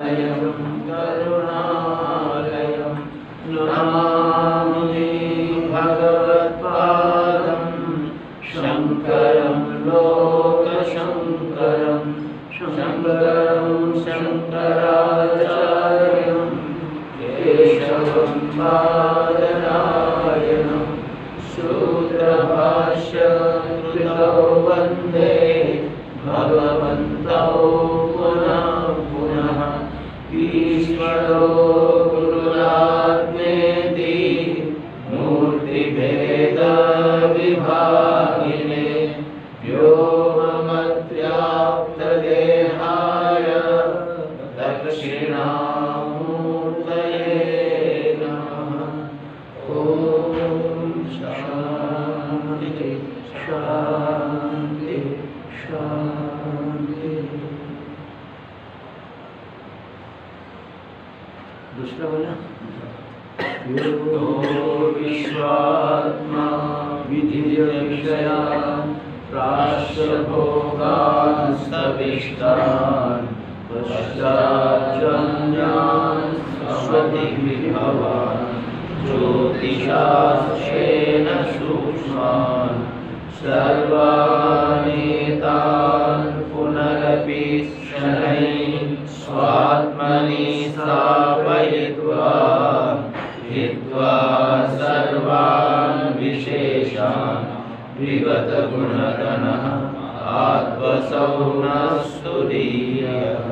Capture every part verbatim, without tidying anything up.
करुणालयं नमामि भगवत्पादं शङ्करं लोकशङ्करं शङ्करं शङ्कराचार्यं केशवं बादरायणं सूत्रभाष्यकृतौ वन्दे भगवन्तौ पुनः पुनः ईश्वरो गुरुरात्मेति मूर्तिभेदविभागिने व्योमवद्व्याप्तदेहाय दक्षिणामूर्तये नमः। ॐ शान्ति शान्ति शान्ति। दूसरा बोला यो विश्वात्मा विधिर्विषया प्राश्यभोगास्तविष्टान् पश्चाज्जन्यान् स्वधिविभवान् ज्योतिषास्येन सूक्ष्मान् सर्वानेतान् पुनरपि शनैः स्वात्मनि स्थापयित्वा हित्वा सर्वान् विशेषान् विगतगुणगणः आत्मसौ न स्तुतीयः।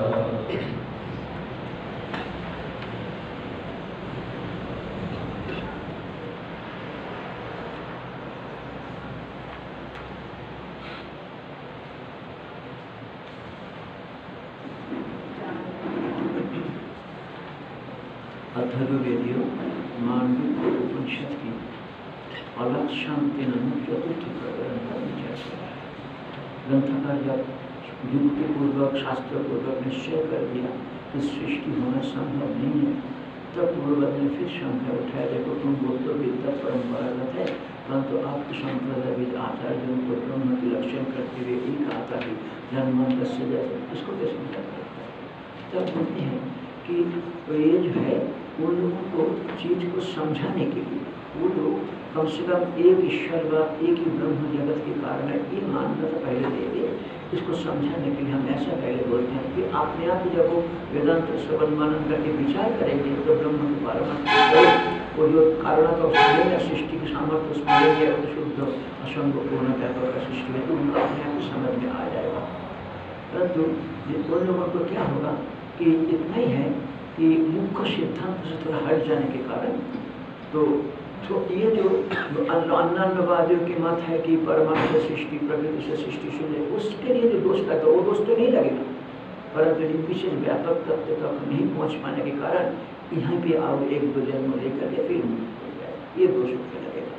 अथर्ववेदियों मांडव्य उपनिषद की अलग शांति नामक चतुर्थ प्रकरण का विचार कर रहा है। ग्रंथकार जब युक्ति पूर्वक शास्त्र पूर्वक निश्चय कर दिया कि सृष्टि होना संभव नहीं है, तब पूर्वज ने फिर शंका उठाया, देखो तुम बोल तो विद्या परंपरागत है, परंतु आपके संप्रदायविद आचार्यों को ब्रह्म के लक्षण करते हुए एक आता है जन्मांतर से जैसे इसको कैसे समझा करता है। तब बोलते हैं कि ये जो है उन लोगों को चीज को समझाने के लिए वो लोग कम से कम एक ईश्वर व एक ही ब्रह्म जगत के कारण है ये मान्यता पहले दे दे। इसको समझाने के लिए हम ऐसा पहले बोलते हैं कि अपने आप जब वो वेदांत श्रवण मनन करके विचार करेंगे तो ब्रह्म के पारमार्थ वो जो कारण का स्मरण सृष्टि के सामर्थ्य स्मरण है शुद्ध असंग पूर्ण व्यापक का सृष्टि है तो उनका अपने आप समझ में आ जाएगा। परंतु उन लोगों को क्या होगा कि इतना ही है कि मुख्य सिद्धांत से थोड़ा हट जाने के कारण तो तो ये जो अन्नान्नवादियों के मत है कि परमाणु से सृष्टि प्रकृति से सृष्टि शून्य उसके लिए जो दोष लगता वो दोष तो नहीं लगेगा, परंतु इन विशेष व्यापक तत्व तक नहीं पहुंच पाने के कारण यहाँ पे आओ एक दो जन्म लेकर के फिर ये दोष उठने लगेगा।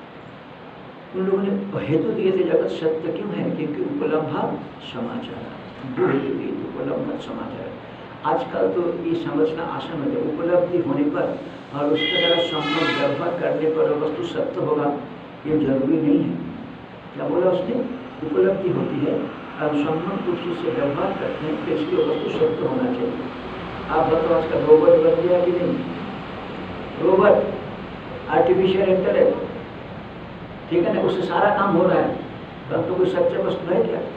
उन लोगों ने हेतु दिए थे जगत सत्य क्यों है, क्योंकि उपलब्ध समाचार दो हेतु दिए थे, उपलब्ध समाचार। आजकल तो ये समझना आसान है उपलब्धि होने पर और उसके द्वारा संभव व्यवहार करने पर वस्तु सत्य होगा ये जरूरी नहीं है। क्या बोला उसने, उपलब्धि होती है और संभव रूप से व्यवहार करते हैं तो इसकी वस्तु सत्य होना चाहिए। आप बताओ आज का रोबोट बन गया कि नहीं, रोबोट आर्टिफिशियल इंटेलिजेंस ठीक है ना, उससे सारा काम हो रहा है, परंतु कोई सच्चा वस्तु है क्या,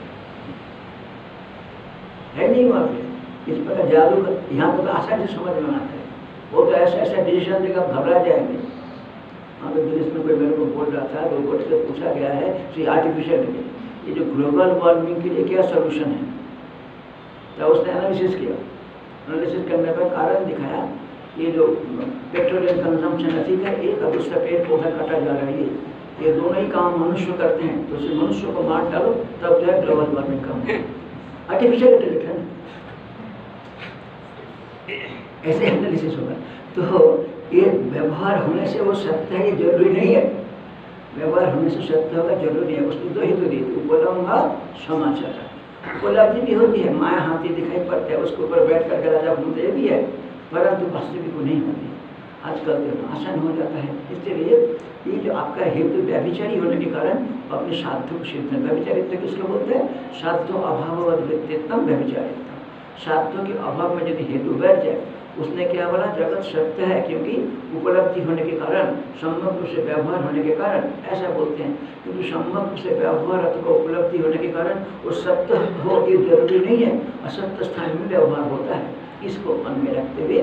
है नहीं वहाँ पे। इस प्रकार जादू यहाँ पर तो आसानी से समझ में आता है, वो तो ऐसा ऐसा डिसीजन देकर घबरा जाएंगे। वहाँ पे विदेश में कोई मेरे को बोल रहा था, रोबोट से पूछा गया है कि आर्टिफिशियल ये जो ग्लोबल वार्मिंग के लिए क्या सोल्यूशन है, तो उसने एनालिसिस किया। एनालिसिस करने पर कारण दिखाया ये जो पेट्रोलियम कंजम्पशन अधिक है, एक अब उसका पेड़ पौधा काटा जा रहा है, ये दोनों ही काम मनुष्य करते हैं, तो उसे मनुष्य को मार डालो तब जो है ग्लोबल वार्मिंग कम है। आर्टिफिशियल इंटेलिजेंस ऐसे एनालिसिस होगा। तो ये व्यवहार होने से वो सत्य है ये जरूरी नहीं है, व्यवहार होने से सत्य होगा जरूरी नहीं है। उसने दो हेतु दी, उपलब्ध समाचार। उपलब्धि भी होती है, माया हाथी दिखाई पड़ता है, उसके ऊपर बैठ कर राजा घूमते भी है, परंतु वास्तविक को नहीं होती। आजकल तो आसान हो जाता है। इसलिए ये जो आपका हेतु व्यभिचारी होने के कारण अपने साध्यों को सिद्ध है। व्यभिचारित्व किसको बोलते हैं, साध्यो अभाव वृत्तित्वम व्यभिचारित्व। साध्यों के अभाव में यदि हेतु बैठ जाए, उसने क्या बोला, जगत सत्य है क्योंकि उपलब्धि होने के कारण, सम्यक रूप से व्यवहार होने के कारण, ऐसा बोलते हैं। क्योंकि सम्यक रूप से व्यवहार अथवा उपलब्धि होने के कारण वो सत्य हो ये जरूरी नहीं है, असत्य स्थान में व्यवहार होता है। इसको मन में रखते हुए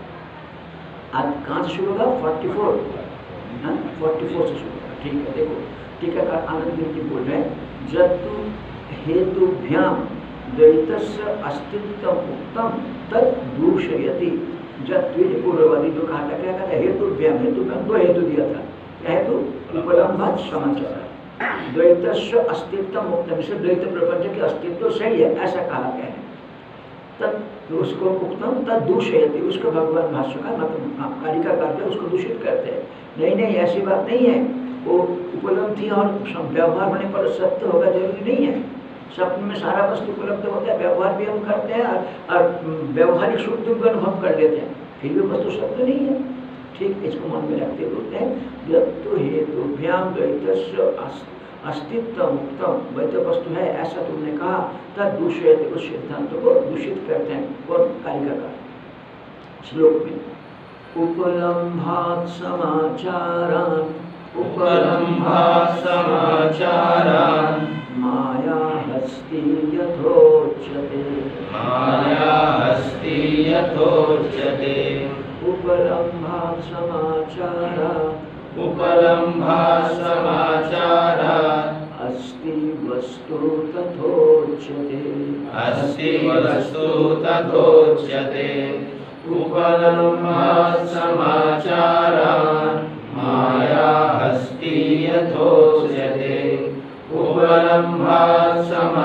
आज कहाँ से शुरू होगा, फोर्टी फोर फोर्टी फोर से शुरू होगा। ठीक है, देखो टीकाकार आनंद गिरी जी बोल रहे हैं, जतु हेतुभ्याम द्वैतस्य अस्तित्व उक्तम तद दूषयति। जब द्विज पूर्ववादी जो कहा था, क्या कहता है, हेतुभ्याम, हेतुभ्याम दो हेतु दिया था, क्या हेतु, उपलम्भात समाचार, द्वैतस्य अस्तित्व उक्तम, से द्वैत प्रपंच के अस्तित्व सही है ऐसा कहा गया है। तब उसको उक्तम तद दूषयति, उसको भगवान भाष्यकार मतलब कारिकाकार उसको दूषित करते हैं। नहीं नहीं ऐसी बात नहीं है, वो उपलब्धि और व्यवहार होने पर सत्य होगा जरूरी नहीं है। स्वप्न में सारा वस्तु उपलब्ध होता है, व्यवहार भी हम करते हैं और व्यवहारिक सुख दुख अनुभव कर लेते हैं, फिर भी वस्तु सत्य नहीं है। ठीक, इसको मन में रखते बोलते हैं, जब तो हेतुभ्याम द्वैतस्य अस्तित्व मुक्तम, द्वैत वस्तु है ऐसा तुमने कहा, तब दूसरे उस सिद्धांत को दूषित करते हैं। कौन, कारिकाकार। श्लोक में उपलम्भात् समाचारान्, उपलम्भात् समाचारान् माया हस्ति यथोच्यते, माया हस्ति यथोच्यते। उपलम्भात् समाचारान्, उपलम्भात् समाचारान् अस्ति वस्तु तथोच्यते, अस्ति वस्तु तथोच्यते। उपलम्भात् समाचारान् माया हस्ति यथोच्यते। उपलम्भात्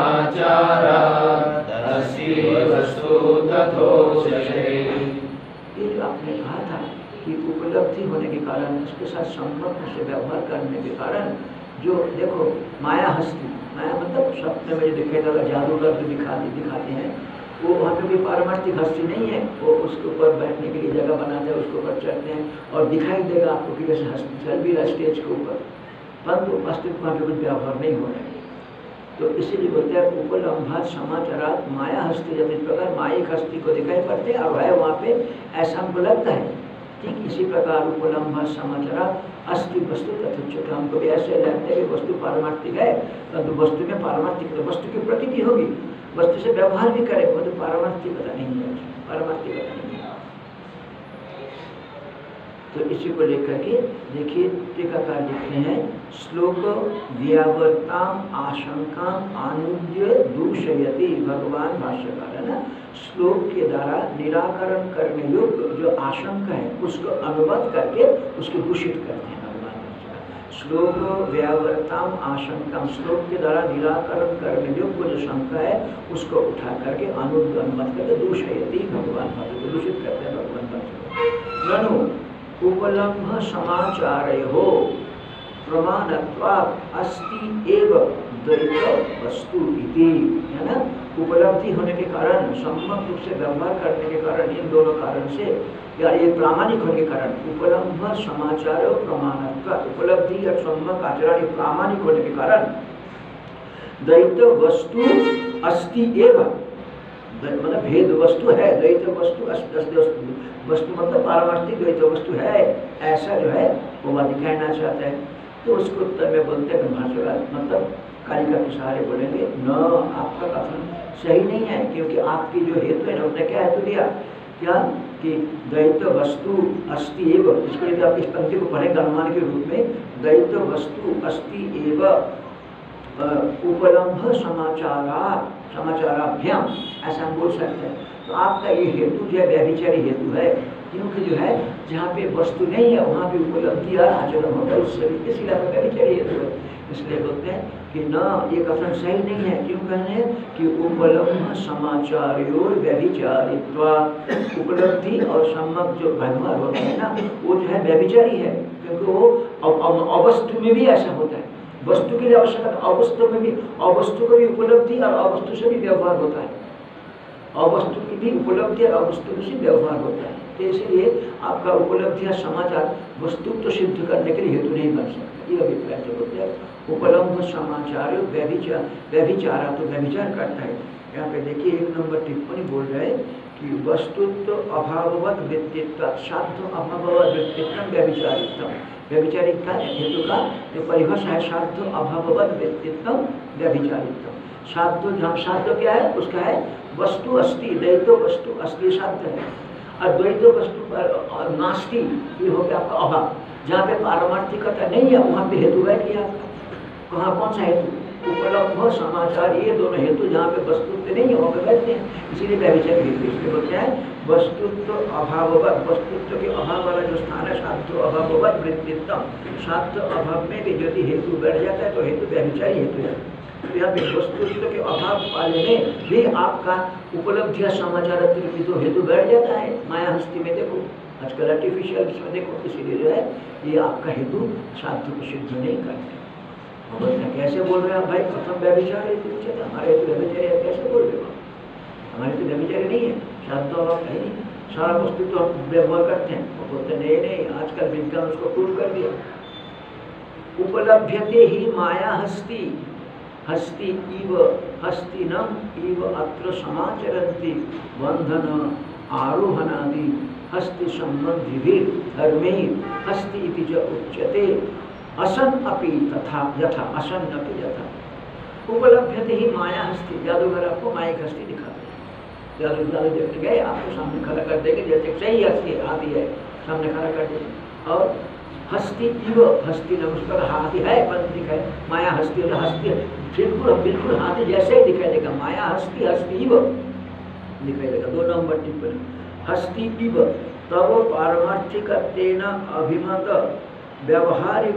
समाचारात् अस्ति वस्तु तथोच्यते। ये जो आपने कहा था कि उपलब्धि होने के कारण, उसके साथ संपर्क से व्यवहार करने के कारण, जो देखो माया हस्ती, माया मतलब स्वप्न में जो दिखेगा जादूगर जो दिखा दिखाते हैं, वो वहाँ पे कोई पारमार्थिक हस्ती नहीं है। वो उसके ऊपर बैठने के लिए जगह बनाते हैं, उसके ऊपर चढ़ते हैं और दिखाई देगा आपको कि वैसे हस्ती चल भी रहा स्टेज के ऊपर, परंतु वास्तविक वहाँ पे कुछ व्यवहार नहीं हो रहा है। तो इसीलिए बोलते हैं उपलम्भात् समाचारात् माया हस्ती, जब इस प्रकार मायिक हस्ती को दिखाई पड़ते हैं और है वहाँ पे ऐसा हमको लगता है। ठीक इसी प्रकार उपलम्भात् समाचारात् अस्ति वस्तु तथोच्यते, हमको भी ऐसे लगता है कि वस्तु पारमार्थिक है, परंतु वस्तु में पारमार्थिक, तो वस्तु की प्रकृति होगी, वस्तु से व्यवहार भी करेगा, परंतु पारमार्थिकता नहीं है, पारमार्थिकता नहीं है। तो इसी को लेकर के देखिए टीकाकार लिखते हैं, श्लोक व्यावर्ताम आशंकाम आनुद्य दूषयति, भगवान भाष्यकार है ना, श्लोक के द्वारा निराकरण करने योग्य जो आशंका है उसको अनुवाद करके उसको दूषित करते हैं भगवान भाष्यकार। श्लोक व्यावर्ताम आशंकाम, श्लोक के द्वारा निराकरण करने योग्य जो शंका है उसको उठा करके अनुद्य अनुवाद करके दूषयति, भगवान भाष्यकार दूषित करते हैं भगवान भाष्यकार। ननु उपलम्भ समाचारयो प्रमाणत्वात् अस्ति एव द्वैत वस्तु इति, है ना। उपलब्धि होने के कारण, सम्यक रूप से व्यवहार करने के कारण, इन दोनों कारण से या ये प्रामाणिक होने के कारण, उपलम्भ समाचार प्रमाणत्वात्, उपलब्धि या सम्यक आचरण प्रामाणिक होने के कारण द्वैत वस्तु अस्ति एव, मतलब भेद वस्तु है, द्वैत वस्तु वस्तु मतलब पारमार्थिक द्वैत वस्तु है, ऐसा जो है वो वह दिखाना चाहता है। तो उसको उत्तर में बोलते हैं भाष्यकार, मतलब कारिका के सहारे बोलेंगे, न आपका कथन सही नहीं है, क्योंकि आपकी जो हेतु है ना, उसने क्या हेतु दिया, क्या कि द्वैत वस्तु अस्ति एव, इसको यदि आप इस पंक्ति को पढ़ेंगे अनुमान के रूप में, द्वैत वस्तु अस्ति एव उपलम्भ समाचारा समाचाराभ्याम, ऐसा हम बोल सकते हैं। तो आपका ये हेतु जो है व्यभिचारी हेतु है, क्योंकि जो है जहाँ पे वस्तु नहीं है वहाँ पे उपलब्धि और आचरण होता है, उससे इसलिए आपका व्यभिचारी हेतु है। इसलिए बोलते हैं कि न ये कथन सही नहीं है। क्यों कहते हैं कि उपलब्ध समाचार्योर व्यभिचारित्वा, उपलब्धि और सम्यक जो व्यवहार होता है ना, वो जो है व्यभिचारी है, क्योंकि वो अवस्तु में भी ऐसा होता है। वस्तु के लिए आवश्यकता, अवस्तु में भी, अवस्तु को भी उपलब्धि और अवस्तु से भी व्यवहार होता है, अवस्तु की भी उपलब्धि और अवस्तु से व्यवहार होता है। तो इसलिए आपका उपलब्धि या समाचार वस्तु तो सिद्ध करने के लिए हेतु नहीं बन सकता, ये अभिप्राय जो होते हैं। उपलब्ध समाचार व्यभिचार, व्यभिचारा तो व्यभिचार करता है, यहाँ पे देखिए एक नंबर टिप्पणी बोल रहे हैं कि वस्तुत्व अभाववत वृत्तित्व साध्य अभाववत वृत्तित्व व्यभिचारित्व। व्यभिचारित्व हेतु का जो परिभाषा है साध्य अभाववत वृत्तित्व व्यभिचारित्व। साध्य जहाँ साध्य क्या है उसका है वस्तु अस्ति, द्वैतो वस्तु असली साध्य है, और द्वैतो वस्तु पर नास्ति ये हो गया आपका अभाव। जहाँ पे पारमार्थिकता नहीं है वहाँ पे हेतु बैठ गया आपका। कहाँ कौन सा हेतु? उपलब्ध समाचार, ये दोनों हेतु जहाँ पे वस्तुत्व नहीं है वहाँ पे बैठते हैं, इसीलिए व्यभिचार हेतु। इसलिए बोलते हैं वस्तुत्व अभाववत, वस्तुत्व के अभाव वाला जो स्थान है साध्य अभाववत वृत्तित्व। साध्य अभाव में भी यदि हेतु बैठ जाता है तो हेतु व्यभिचारी हेतु है। तो यहाँ पे वस्तुत्व के अभाव वाले में भी आपका उपलब्धिया समाचार तो हेतु बैठ जाता है। माया हस्ती में देखो आजकल आर्टिफिशियल इसमें देखो, इसीलिए जो है ये आपका हेतु साध्य को सिद्ध नहीं करते। बोलते कैसे बोल रहे हैं आप भाई? प्रथम व्यभिचार हेतु उचित, हमारे हेतु व्यभिचारी है, कैसे बोल रहे हो? हमारे तो व्यभिचारी नहीं है, साध्य अभाव है नहीं, सारा वस्तु तो हम व्यवहार करते हैं। वो बोलते नहीं नहीं, आजकल विज्ञान उसको प्रूव कर दिया। उपलभ्यते ही माया हस्ती, हस्ती इव हस्तिनम इव अत्र समाचरन्ति बंधन आरोहणादि हस्ति संबंधी धर्मे हस्ति इति च उच्यते। असन अपि तथा यथा, असन अपि यथा। उपलभ्यते ही माया हस्ती, जादूगर आपको माया हस्ती दिखाते हैं। जादू जादू देखने गए आपको सामने खड़ा कर देंगे, जैसे सही हस्ती हाथी है सामने खड़ा कर देंगे। और हस्ती इव हस्ती न उस पर हाथी है पर दिखाए, माया हस्ती और हस्ती बिल्कुल बिल्कुल हाथी जैसे ही दिखाई देगा। माया हस्ती हस्ती इव दिखाई देगा। दो नंबर टिप्पणी हस्ती इव तब पारमार्थिक तेना अभिमत व्यवहारिक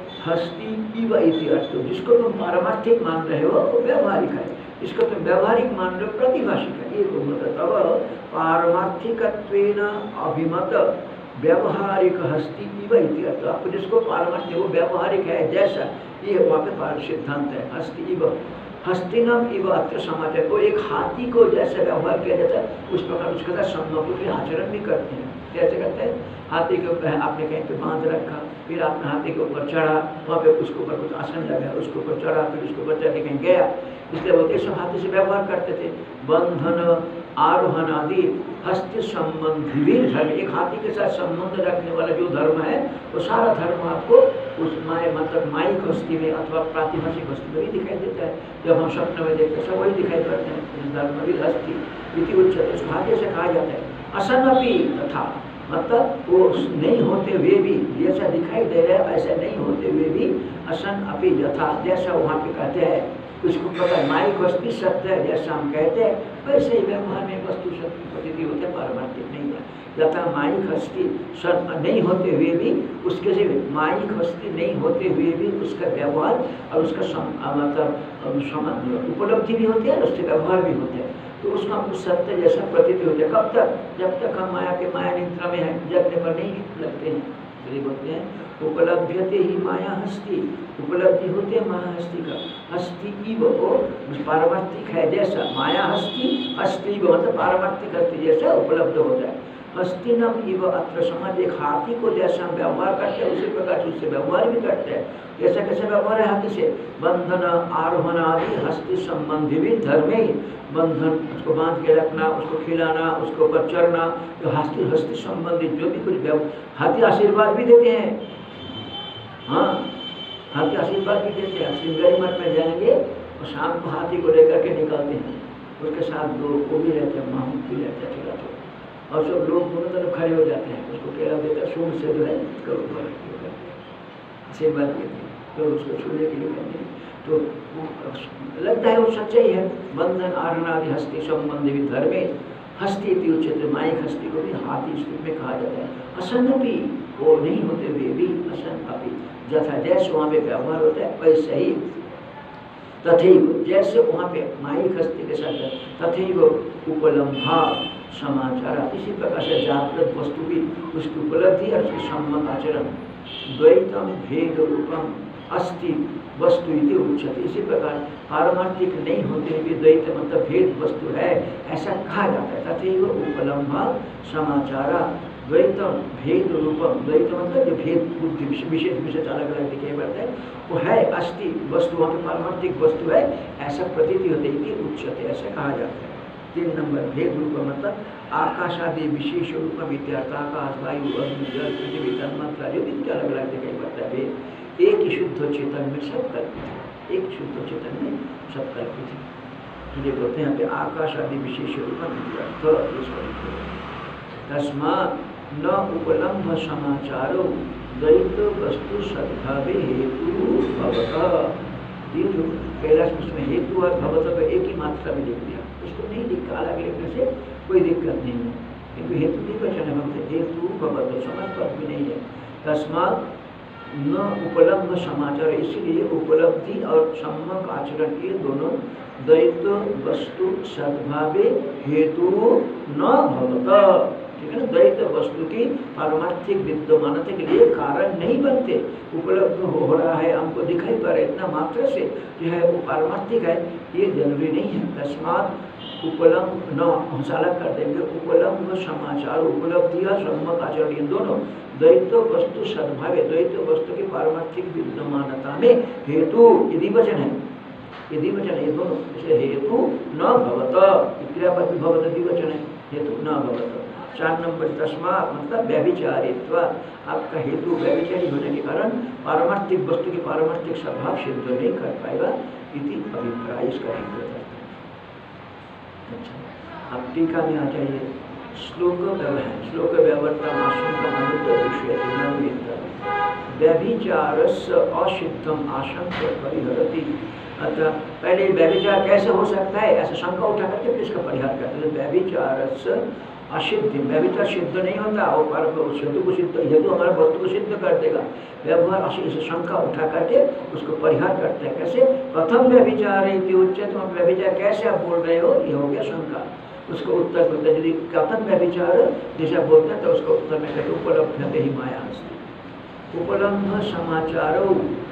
हस्ती इव इति अर्थ। जिसको तुम पारमार्थिक मान रहे हो वो व्यवहारिक है, इसको तुम व्यवहारिक मान रहे हो प्रतिभाषिक है। ये तो मतलब तब पारमार्थिकत्वेन अभिमत व्यवहारिक हस्ती इव इति अर्थ। आप जिसको पारमार्थिक वो व्यवहारिक है जैसा, ये वहाँ पे पार सिद्धांत है। हस्ती इव हस्तिनम इव अत्र समाचार, को एक हाथी को जैसे व्यवहार किया जाता है उस प्रकार उसके साथ सम्मुख आचरण भी करते हैं। कैसे करते हैं? हाथी के ऊपर आपने कहीं पे बांध रखा, फिर आपने हाथी के ऊपर चढ़ा, वहाँ पे उसके ऊपर कुछ आसन लगा, उसके ऊपर चढ़ा, फिर उसके ऊपर चढ़ के कहीं गया। इसलिए वो सब हाथी से व्यवहार करते थे। बंधन आरोहण आदि हस्त संबंधी भी धर्म, एक हाथी के साथ संबंध रखने वाला जो धर्म है वो सारा धर्म आपको उस माय मतलब माइक हस्ती में अथवा प्रातिभाषिक हस्ती में भी दिखाई देता है। जब हम स्वप्न में देखते सब वही दिखाई पड़ते हैं। धर्म भी हस्ती इति उच्चते, उसको हाथी से कहा जाता है। असनपि तथा, मतलब वो नहीं होते हुए भी जैसा दिखाई दे रहा है ऐसा नहीं होते हुए भी असन अपि यथा, जैसा वहाँ पे कहते हैं उसको पता है माइक वस्तु सत्य है जैसा हम कहते हैं वैसे ही व्यवहार में वस्तु सत्य प्रतीति होते हैं, पारमार्थिक नहीं है। यथा माइक हस्ती सत्य नहीं होते हुए भी उसके से माइक हस्ती नहीं होते हुए भी उसका व्यवहार और उसका सम, मतलब उपलब्धि भी होती है और उससे व्यवहार भी होते हैं। तो उसका कुछ सत्य जैसा प्रतीति होता है। कब तक? जब तक हम माया के माया निद्रा में है, जगने पर नहीं लगते हैं। तो बोलते हैं उपलब्ध्यते ही माया हस्ती, उपलब्धि होती है माया हस्ती का। हस्ती इव वो पारमार्थिक है जैसा, माया हस्ती हस्ती इव मतलब पारमार्थिक हस्ती जैसा उपलब्ध होता है। हस्तिनम इव अत्र समाज, एक हाथी को जैसा हम व्यवहार करते हैं उसी प्रकार से उससे व्यवहार भी करते हैं। कैसा कैसे व्यवहार है हाथी से? बंधन आरोहण आदि हस्ती संबंधी भी धर्म ही, बंधन उसको बांध के रखना, उसको खिलाना, उसके ऊपर चढ़ना, जो हस्ती हस्ती संबंधित जो भी कुछ व्यवहार। हाथी आशीर्वाद भी देते हैं, हाँ हाथी आशीर्वाद भी देते हैं। श्रृंगेरी मठ में जाएंगे और शाम को हाथी को लेकर के निकलते हैं, उसके साथ लोग वो भी रहते हैं, माहूद भी रहते हैं थोड़ा थोड़ा, और सब लोग दोनों तरफ खड़े हो जाते हैं। उसको केला देकर सूंड से जो है करो आशीर्वाद देते हैं, तो उसको छूने के लिए कहते हैं। तो लगता है वो सच्चाई है। बंधन आरणादि हस्ती संबंधी भी धर्मे हस्ती इति उच्यते, माइक हस्ती को भी हाथी इस रूप में कहा जाता है। असन्नपि वो नहीं होते हुए भी असन अपि जैसा, जैसे वहाँ पे व्यवहार होता है वैसे ही तथैव, जैसे वहाँ पे माइक हस्ती के साथ तथैव उपलम्भा समाचार, इसी प्रकार से जागृत वस्तु भी उसकी उपलब्धि और उसके संबंध आचरण द्वैतम भेद रूपम अस्ति वस्तु इति उच्यते। इसी प्रकार पारमार्थिक नहीं होते भी द्वैत मतलब भेद वस्तु है ऐसा कहा जाता है। तथैव उपलम्भा समाचार द्वैतम भेद रूपम, द्वैत मतलब जो भेद बुद्धि विशेष विशेष अलग अलग दिखाई पड़ता है वो है अस्थि वस्तु, वहाँ पे पारमार्थिक वस्तु है ऐसा प्रतीति होते है कि उच्चते ऐसा कहा जाता है। तीन नंबर भेद रूप मतलब आकाश आदि विशेष रूप विद्यार्थ, आकाश वायु अग्नि जल पृथ्वी तन्मात्रा जो भी अलग अलग दिखाई पड़ता है भेद एक ही शुद्ध चेतन में सब कल्पित है, एक शुद्ध चेतन में सब कल्पित है। इसलिए बोलते हैं यहाँ पे आकाश आदि विशेष रूप विद्यार्थ। तस्मात् न उपलम्भ समाचारो द्वैत वस्तु सद्भावे हेतु भवतः। ये जो कैलाश में हेतु और भवतः को एक ही मात्रा में लिख दिया, इसको नहीं लिख अलग लिखने से कोई दिक्कत नहीं है, किंतु हेतु नहीं बचाने भक्त हेतु भवतः समझ पद भी नहीं है। तस्मात् न उपलब्ध समाचार, इसीलिए उपलब्धि और सम्यक आचरण ये दोनों द्वैत वस्तु सद्भावे हेतु न भवतः, ठीक है ना। द्वैत वस्तु की पारमार्थिक विद्यमानता के लिए कारण नहीं बनते। उपलब्ध हो रहा है हमको दिखाई पड़ रहा है इतना मात्र से जो है वो पारमार्थिक है ये जरूरी नहीं है। तस्मात् उपलब्ध न हंसाला कर देंगे उपलब्ध समाचार उपलब्धि और सम्यक आचरण ये दोनों द्वैत वस्तु सद्भावे द्वैत वस्तु की पारमार्थिक विद्यमानता में हेतु यदि वचन है, यदि वचन है ये दोनों, इसलिए हेतु न भवतः क्रियापद भी भवतः द्विवचन है, हेतु न भवतः। चार नंबर तस्मात् मतलब व्यभिचारित्व, आपका हेतु व्यभिचारी होने के कारण पारमार्थिक वस्तु की पारमार्थिक स्वभाव सिद्ध नहीं कर पाएगा इति अभिप्राय, इसका अभिप्राय। अच्छा अब टीका में आ जाइए। श्लोक व्यवहार श्लोक व्यवर्तम आशंका अनुत्तर विषय व्यभिचारस्य असिद्धम आशंका परिहरति। अतः पहले व्यभिचार कैसे हो सकता है ऐसा शंका उठा करके फिर इसका परिहार करते हैं। व्यभिचारस्य असिद्धि, व्यभिचार सिद्ध नहीं होता और पर सिद्ध को सिद्ध हेतु हमारा वस्तु को सिद्ध कर देगा। व्यवहार असिद्ध शंका उठा करके उसको परिहार करते हैं। कैसे कथम व्यभिचार उच्चते, तुम व्यभिचार कैसे आप बोल रहे हो, ये हो गया शंका। उसको उत्तर बोलते यदि कथम व्यभिचार जैसा बोलते हैं तो उसको उत्तर में कहते उपलब्धते ही माया हस्ति। उपलब्ध समाचारो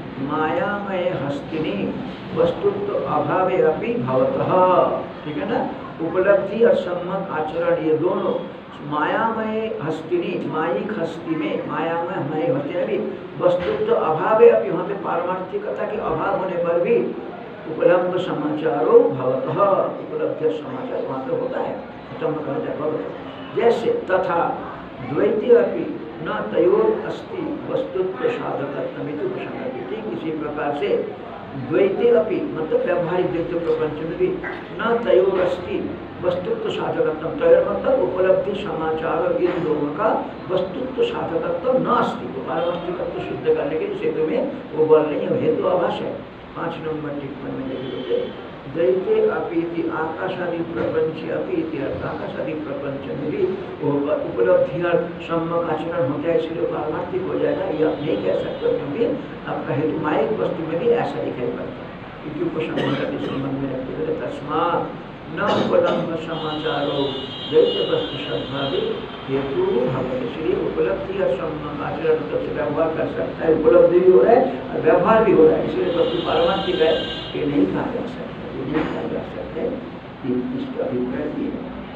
मायामय हस्तिनी वस्तुत्व अभावे अपि भवतः, ठीक है ना। उपलब्धि और सम्यक आचरण ये दोनों मायामय हस्तिनी मायिक हस्ती में मायामय मय हस्ती में भी वस्तुत्व अभावे अपि वहाँ पे पारमार्थिकता के अभाव होने पर भी उपलब्ध समाचारो भवतः उपलब्ध समाचार वहाँ पे होता है खत्म कहा जाए भवतः। जैसे तथा द्वैती अपि न तयोर अस्ति वस्तुत्व साधकत्वमिति उपसंहरति, ठीक इसी प्रकार से द्वैते अपि मतलब व्यावहारिक द्वैत प्रपंच में भी न तयोर अस्ति वस्तुत्व साधकत्व, तयोर मतलब उपलब्धि समाचार इन दोनों का वस्तुत्व साधकत्व न अस्ति, पारमार्थिकत्व सिद्ध करने के क्षेत्र में वो बल नहीं है, हेतु आभास है। पाँच नंबर टिप्पणी में देखिए द्वैते अपीति आकाशादि प्रपंच अपीति आकाशादि प्रपंच में भी उपलब्धि और सम्यक आचरण होता है, इसलिए पारमार्थिक हो जाएगा ये आप नहीं कह सकते, क्योंकि आपका हेतु मायिक वस्तु में भी ऐसा दिखाई पड़ता है। क्योंकि उपसंहरति संबंध में रखते हुए तस्मात् न उपलब्ध समाचारो द्वैत वस्तु सद्भावे हेतु भवति, इसलिए उपलब्धि और सम्यक आचरण से व्यवहार कर सकता है, उपलब्धि भी हो रहा है और व्यवहार भी हो रहा है, इसलिए वस्तु पारमार्थिक है ये नहीं कहा जा सकता, नहीं कहा जा सकता है। इसका अभिप्राय दिए।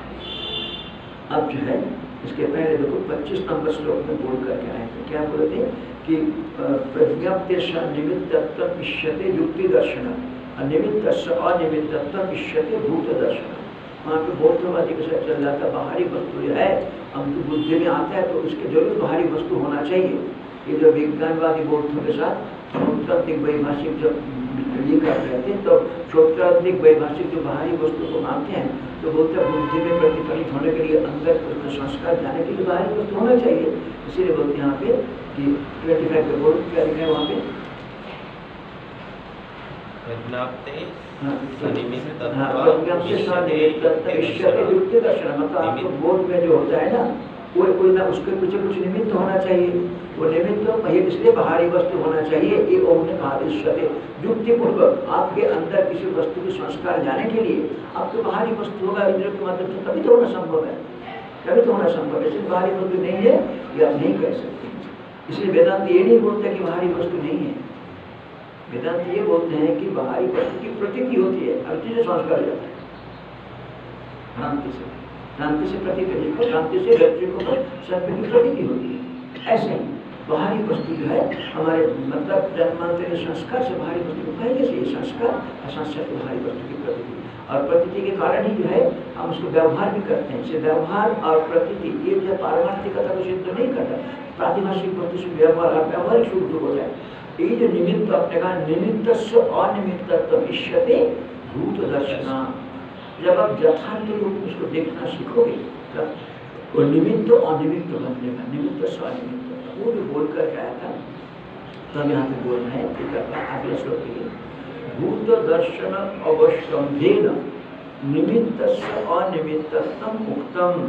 अब जो है इसके पहले देखो पच्चीस नंबर श्लोक में बोल करके आए थे, क्या बोले थे कि प्रज्ञप्ति निमित्तत्व इष्यते युक्ति दर्शन अनिमित्त अनिमित्तत्व इष्यते भूत दर्शन। वहाँ पे बौद्धवादी के साथ चल जाता बाहरी वस्तु है, हम तो बुद्धि में आता है तो उसके जरूर बाहरी वस्तु होना चाहिए। ये जो विज्ञानवादी बौद्धों के साथ श्रोत्रात्मिक वैभाषिक जब ये कर रहे थे तो श्रोत्रात्मिक वैभाषिक जो बाहरी वस्तु को मानते हैं तो बोलते हैं बुद्धि में प्रतिफलित होने के लिए अंदर संस्कार जाने के लिए बाहरी वस्तु होना चाहिए। इसीलिए बोलते हैं यहाँ पे कि ट्वेंटी फाइव के बोर्ड क्या लिखा है वहाँ पे युक्ति दर्शन, मतलब आपको बोध में जो होता है ना कोई कोई ना उसके पीछे कुछ निमित्त होना चाहिए, वो निमित्त इसलिए बाहरी वस्तु होना चाहिए। ये ओम ने कहा युक्ति पूर्वक आपके अंदर किसी वस्तु के संस्कार जाने के लिए आपको बाहरी वस्तु होगा इंद्रियों के माध्यम से, तभी तो होना संभव है, तभी तो होना संभव है। इसलिए बाहरी वस्तु नहीं है ये आप नहीं कह सकते। इसलिए वेदांत ये नहीं बोलते कि बाहरी वस्तु नहीं है, वेदांत ये बोलते हैं कि बाहरी वस्तु की प्रतीति होती है, हर चीज संस्कार जाता है भ्रांति से, भ्रांति से प्रतीत है, जिसको भ्रांति से रज्जु को सर्प की प्रतीति होती है। ऐसे ही बाहरी वस्तु जो है हमारे मतलब जन्मांतरीय संस्कार से बाहरी वस्तु को पहले से ये संस्कार और संस्कार की बाहरी वस्तु की प्रतीति और प्रतीति के कारण ही जो है हम उसको व्यवहार भी करते हैं। इसे व्यवहार और प्रतीति ये जो पारमार्थिकता को सिद्ध नहीं करता, प्रातिभाषिक वस्तु से व्यवहार और व्यवहारिक शुद्ध हो जाए। ये जो निमित्त अपने कहा निमित्त से अनिमित्तत्व इष्यते भूत दर्शना, जब आप यथार्थ रूप में उसको देखना सीखोगे तब वो निमित्त अनिमित्त बनने का, निमित्त से अनिमित्त वो जो बोल कर आया था तब यहाँ पे बोलना है अगले श्लोक के लिए भूत दर्शन अवश्यम्भेन निमित्तस्य अनिमित्तत्वम् उक्तम्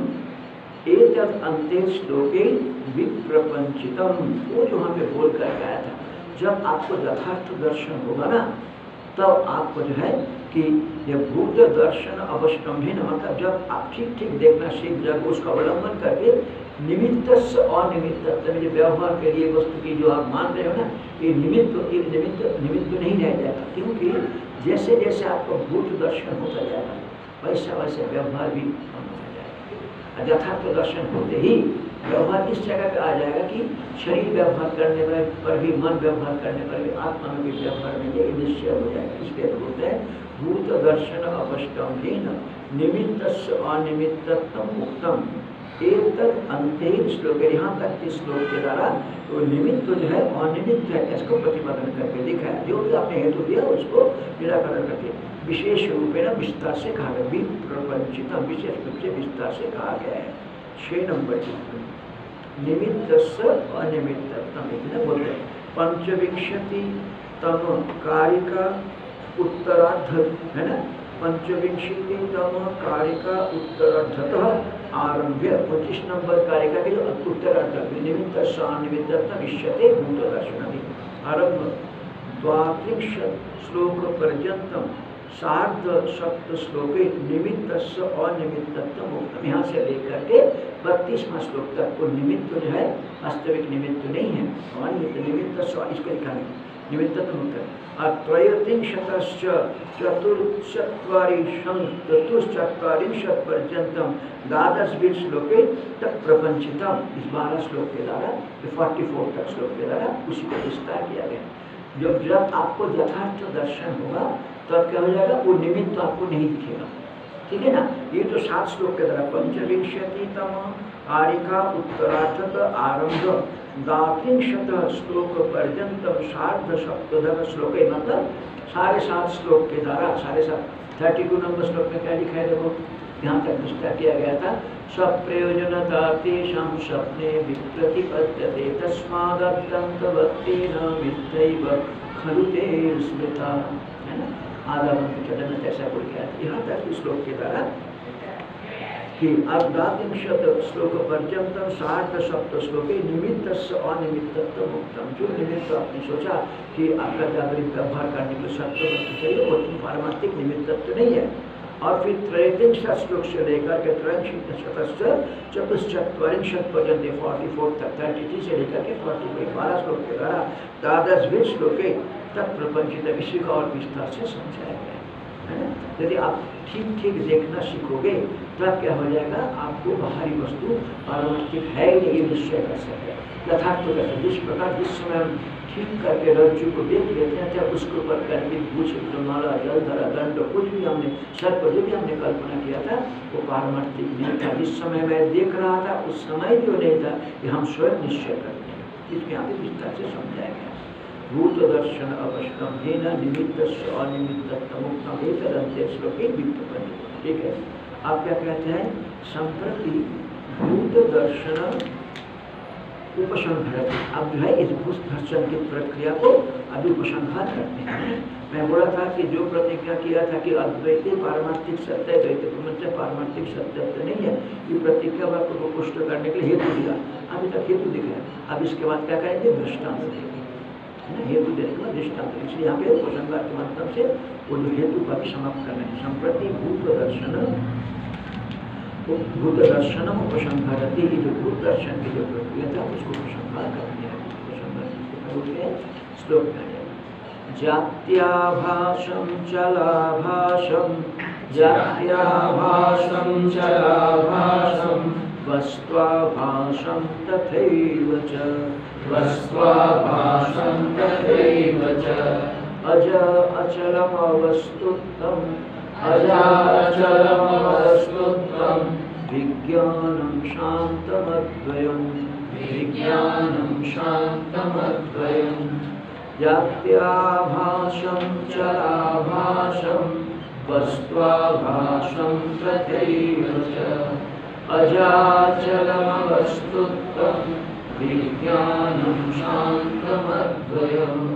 एतद् अन्ते श्लोके विप्रपंचितम्। वो जो वहाँ पे बोल कर आया था, जब आपको यथार्थ दर्शन होगा ना तब आपको जो है कि ये भूत दर्शन अवश्यम्भेन मतलब जब आप ठीक ठीक देखना सीख जाओगे उसका अवलंबन करके निमित्त से अनिमित्त जो व्यवहार के लिए वस्तु की जो आप मान रहे हो ना ये निमित्त ये निमित्त निमित्त नहीं रह जाएगा, क्योंकि जैसे जैसे आपको भूत दर्शन होता जाएगा वैसा वैसे व्यवहार भी होता जाएगा। यथार्थ दर्शन होते ही व्यवहार इस जगह पे आ जाएगा कि शरीर व्यवहार करने पर भी मन व्यवहार करने पर भी आत्मा में भी व्यवहार में ये निश्चय हो जाएगा। इसलिए बोलते हैं भूत दर्शन अवश्यम्भेन निमित्तस्य अनिमित्तत्वम् उक्तम् एतद् अन्ते श्लोक, यहाँ तक के श्लोक के द्वारा तो निमित्त जो है अनिमित्त है इसको प्रतिपादन करके दिखाया। जो भी आपने हेतु दिया उसको निराकरण करके विशेष रूप में विस्तार से कहा गया, विप्रपंचित विशेष रूप से विस्तार से कहा गया है। छह नंबर टिप्पणी निमित्त अनिमित्तत्वम् बोलते हैं पंचविंशति तम कारिका उत्तरार्ध है ना, पंचविंशति तम कारिका उत्तरार्धतः आरभ्य पच्चीस नंबर कारिका के जो उत्तरार्ध निमित्त अनिमित्तत्वम् इष्यते भूत दर्शनादि आरंभ द्वात्रिंशत् श्लोक पर्यंतम सार्ध सप्त श्लोके निमित्त अनिमित्तत्वम् उक्तम्। यहाँ से लेकर के बत्तीसवां श्लोक तक को निमित्त जो है वास्तविक निमित्त नहीं है, अनिमित्त निमित्त इसको लिखा है निमित्तत्वम् त्रयोत्रिंशतश्च चतुश्चत्वारिंशत् चतुश्चत्वारिंशत् पर्यन्तं द्वादशविंश श्लोके तत् प्रपंचितम्। इस बारह श्लोक के द्वारा फोर्टी फोर तक श्लोक के द्वारा उसी को विस्तार किया गया। जब जब आपको यथार्थ दर्शन होगा तब क्या हो जाएगा, वो निमित्त तो आपको नहीं दिखेगा, ठीक है ना। ये तो सात श्लोक के द्वारा पंचविंशति तम कारिका उत्तरार्ध आरंभ द्वात्रिंशत् श्लोक पर्यंतम सार्ध सप्तदश श्लोक मतलब साढ़े सात श्लोक के द्वारा साढ़े सात थर्टी टू नंबर श्लोक में क्या लिखा है देखो, यहाँ तक विस्तार किया गया था। सब प्रयोजनता तेषां स्वप्ने विप्रतिपद्यते तस्मादत्यन्तवत्तेन मिथ्यैव खलु ते स्मृता, है ना। आधा चटन में ऐसा बोल गया यहाँ तक इस श्लोक के द्वारा कि अर्धात्रिंशत् श्लोक पर्यंतम सार्ध सप्त श्लोके निमित्त अनिमित्तत्वम् उक्तम्। जो निमित्त आपने सोचा कि आपका जागृत व्यवहार करने के लिए सत्य वस्तु चाहिए वो तुम पारमार्थिक निमित्तत्व नहीं है। और फिर त्रयोत्रिंशत् श्लोक से लेकर के त्रयोत्रिंशत् चतुश्चत्वारिंशत् पर्यंत फोर्टी फोर तक थर्टी थ्री से लेकर के फोर्टी फाइव बारह श्लोक के द्वारा द्वादशवें श्लोके तक प्रपंचित इसी का और विस्तार से समझाया गया है ना। यदि आप ठीक ठीक देखना सीखोगे तब क्या हो जाएगा, आपको बाहरी वस्तु पारमार्थिक है ये निश्चय कर सके यथार्थ कर सकते। जिस प्रकार जिस समय हम ठीक करके रज्जु को देख लेते हैं जब उसके ऊपर करके पूछ माला जल धरा दंड कुछ भी हमने सर्प जो भी हमने कल्पना किया था वो पारमार्थिक नहीं था। जिस समय मैं देख रहा था उस समय जो नहीं था कि हम स्वयं निश्चय करते हैं, इसमें यहाँ पे विस्तार से समझाया गया। भूत दर्शन अवश्यम्भेन निमित्तस्य अनिमित्तत्वम् उक्तम् एतदन्ते श्लोके विप्रपंचितम्। ठीक है, आप क्या कहते हैं, संप्रति भूत दर्शन उपसंहार। अब जो है इस भूत दर्शन की प्रक्रिया को अभी उपसंहार करते हैं। मैं बोला था कि जो प्रतिज्ञा किया था कि अद्वैत पारमार्थिक सत्य द्वैत प्रपंच पारमार्थिक सत्य नहीं है, ये प्रतिज्ञा वाक्य को पुष्ट करने के लिए हेतु दिया। अभी तक हेतु दिखाया, अब इसके बाद क्या करेंगे, दृष्टांत देंगे, है ना। हेतु देने के बाद दृष्टांत, इसलिए यहाँ पे उपसंहार के माध्यम से वो जो हेतु का भी समाप्त करना है। संप्रति भूत दर्शन भूत दर्शनम उपसंहारति, जो भूत दर्शन की जो प्रक्रिया था उसको उपसंहार करते हैं। उपसंहार श्लोक में जात्याभासम चलाभासम जात्याभासं चलाभासं वस्त्वाभासं तथैव च वस्त्वाभासं तथैव च अज अचलमवस्तुत्वम् अजाचलमवस्तुत्वं विज्ञानं शान्तमद्वयम् विज्ञानं शान्तमद्वयं जात्याभासं चलाभासं वस्त्वाभासं तथैव च अजाचलमवस्तुत्वं विज्ञानं शान्तमद्वयम्।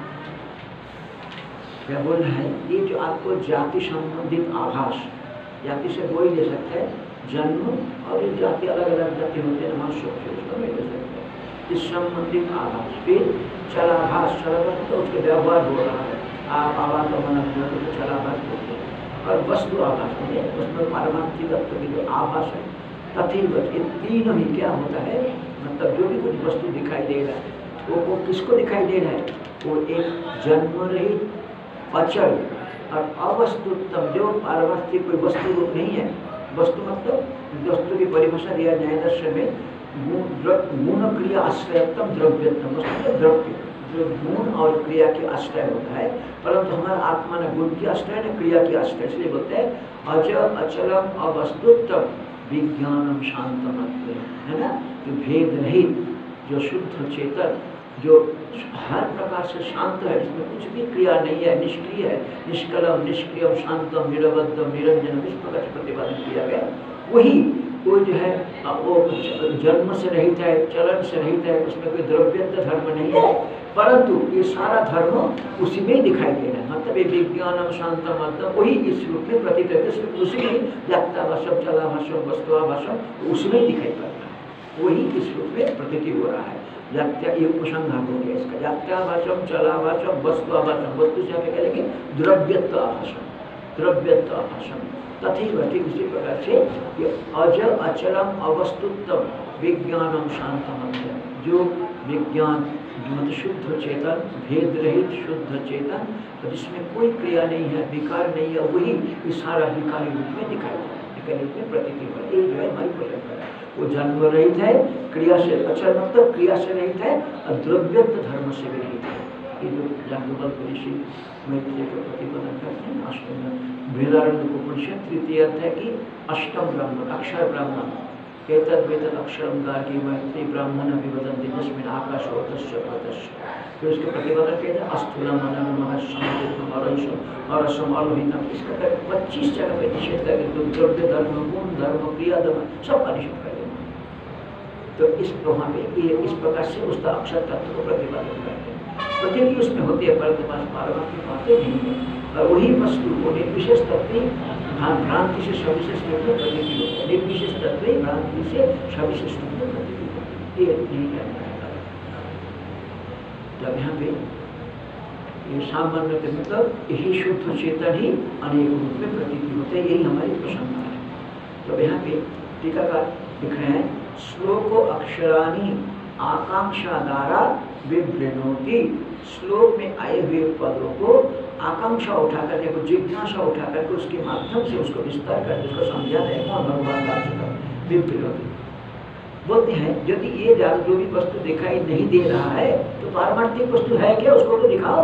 क्या बोल रहा है? ये जो आपको जाति संबंधित आभास, जाति से कोई ले सकता है, जन्म और ये जाति अलग अलग जाति होते हैं, मनुष्य उसको नहीं ले सकते। इस संबंधित आभास, फिर चलाभास, चलाभास तो उसके व्यवहार हो रहा है, आप आवाज का मन तो चलाभास बोलते हैं। और वस्तु आभास होते हैं, उसमें पारमार्थिक तत्व की जो आभास है तथैव, ये तीनों ही क्या होता है, मतलब जो भी कुछ वस्तु दिखाई दे रहा है वो वो किसको दिखाई दे रहा है? वो एक जन्म रहित अचल और अवस्तुतम, जो पारमार्थिक कोई वस्तु रूप नहीं है। वस्तु मतलब वस्तु की परिभाषा दिया न्याय दर्शन में गुण क्रिया आश्रयत्म द्रव्यत्म, वस्तु द्रव्य जो गुण और क्रिया के आश्रय होता है, परंतु हमारा आत्मा न गुण की आश्रय न क्रिया की आश्रय, इसलिए बोलते हैं अज अचलम अवस्तुतम विज्ञानम शांतम, है ना, जो भेद रहित, जो शुद्ध चेतन, जो हर प्रकार से शांत है, इसमें कुछ भी क्रिया नहीं है, निष्क्रिय है, निष्कलम निष्क्रियम शांतम निरबद्धम निरंजनम, इस प्रकार से प्रतिपादन किया गया। वही वो जो है वो जन्म से रहित है, चलन से रहित है, उसमें कोई द्रव्यंत धर्म नहीं है, परंतु ये सारा धर्म उसी में दिखाई दे रहा है। मतलब ये विज्ञानम शांतम, मतलब वही इस रूप में प्रतीत है, सिर्फ उसी में जात्याभासम चलाभासम वस्तुभासम उसी में दिखाई पड़ रहा है, वही इस रूप में प्रतीति हो रहा है। जात्या ये उपसंहार हो गया इसका, जात्याभासम चलाभासम वस्तुभासम, वस्तु से क्या कहेंगे? द्रव्यत्व आभासम, द्रव्यत्व आभासम तथैव, ठीक इसी प्रकार से ये अज अचलम अवस्तुत्वम विज्ञानम शांतम, जो विज्ञान मतलब शुद्ध चेतन, भेद रहित शुद्ध चेतन, तो जिसमें कोई क्रिया नहीं है, विकार नहीं है, वही इस सारा विकारी रूप में दिखाई देता है, विकारी रूप में प्रतीति हो रही है। ये जो है हमारी परंपरा है, वो जन्म रहित है, क्रिया से अचल मतलब क्रिया से रहित है और द्रव्यत्व धर्म से भी रहित है। ये जो याज्ञवल्क्य ऋषि मैत्रेय को प्रतिपादन करते हैं अष्टम वेदारण्यक उपनिषद तृतीय अध्याय की अष्टम ब्राह्मण अक्षर ब्राह्मण एतद् वेतद् अक्षरम गार्गी मैत्री ब्राह्मण अभिवदन्ति जिसमें आकाश होतस्य प्रतस्य, फिर उसके प्रतिपादन कहते हैं अस्थूलम अनन्यमः समृद्धम अरसम अरसम अलोहितम, इसका पच्चीस जगह पे निषेध करके द्रव्य धर्म गुण धर्म क्रिया धर्म सबका निषेध कर देना। तो इस वहाँ पे ये इस प्रकार से उसका अक्षर तत्व को प्रतिपादन करते हैं, प्रतीति उसमें होती है, परंतु पारमार्थिक बातें नहीं है। और वही वस्तु को निर्विशेष तत्व भ्रांति से सविशेष रूप में प्रतीति होता है, निर्विशेष तत्व भ्रांति से सविशेष रूप में प्रतीति होता है, ये नहीं करना है। जब यहाँ पे ये सामान्य के मतलब यही शुद्ध चेतन ही अनेक रूप में प्रतीति होते हैं, यही हमारी प्रसन्नता है। तो यहाँ पे टीकाकार लिख रहे हैं श्लोको अक्षराणि आकांक्षा द्वारा विवृणोति, श्लोक में आए हुए पदों को आकांक्षा उठा करके, को जिज्ञासा उठा करके उसके माध्यम से उसको विस्तार करके उसको समझा जाएगा भगवान का विवृणोति। बोलते हैं यदि ये जो भी वस्तु दिखाई नहीं दे रहा है तो पारमार्थिक वस्तु है क्या, उसको तो दिखाओ।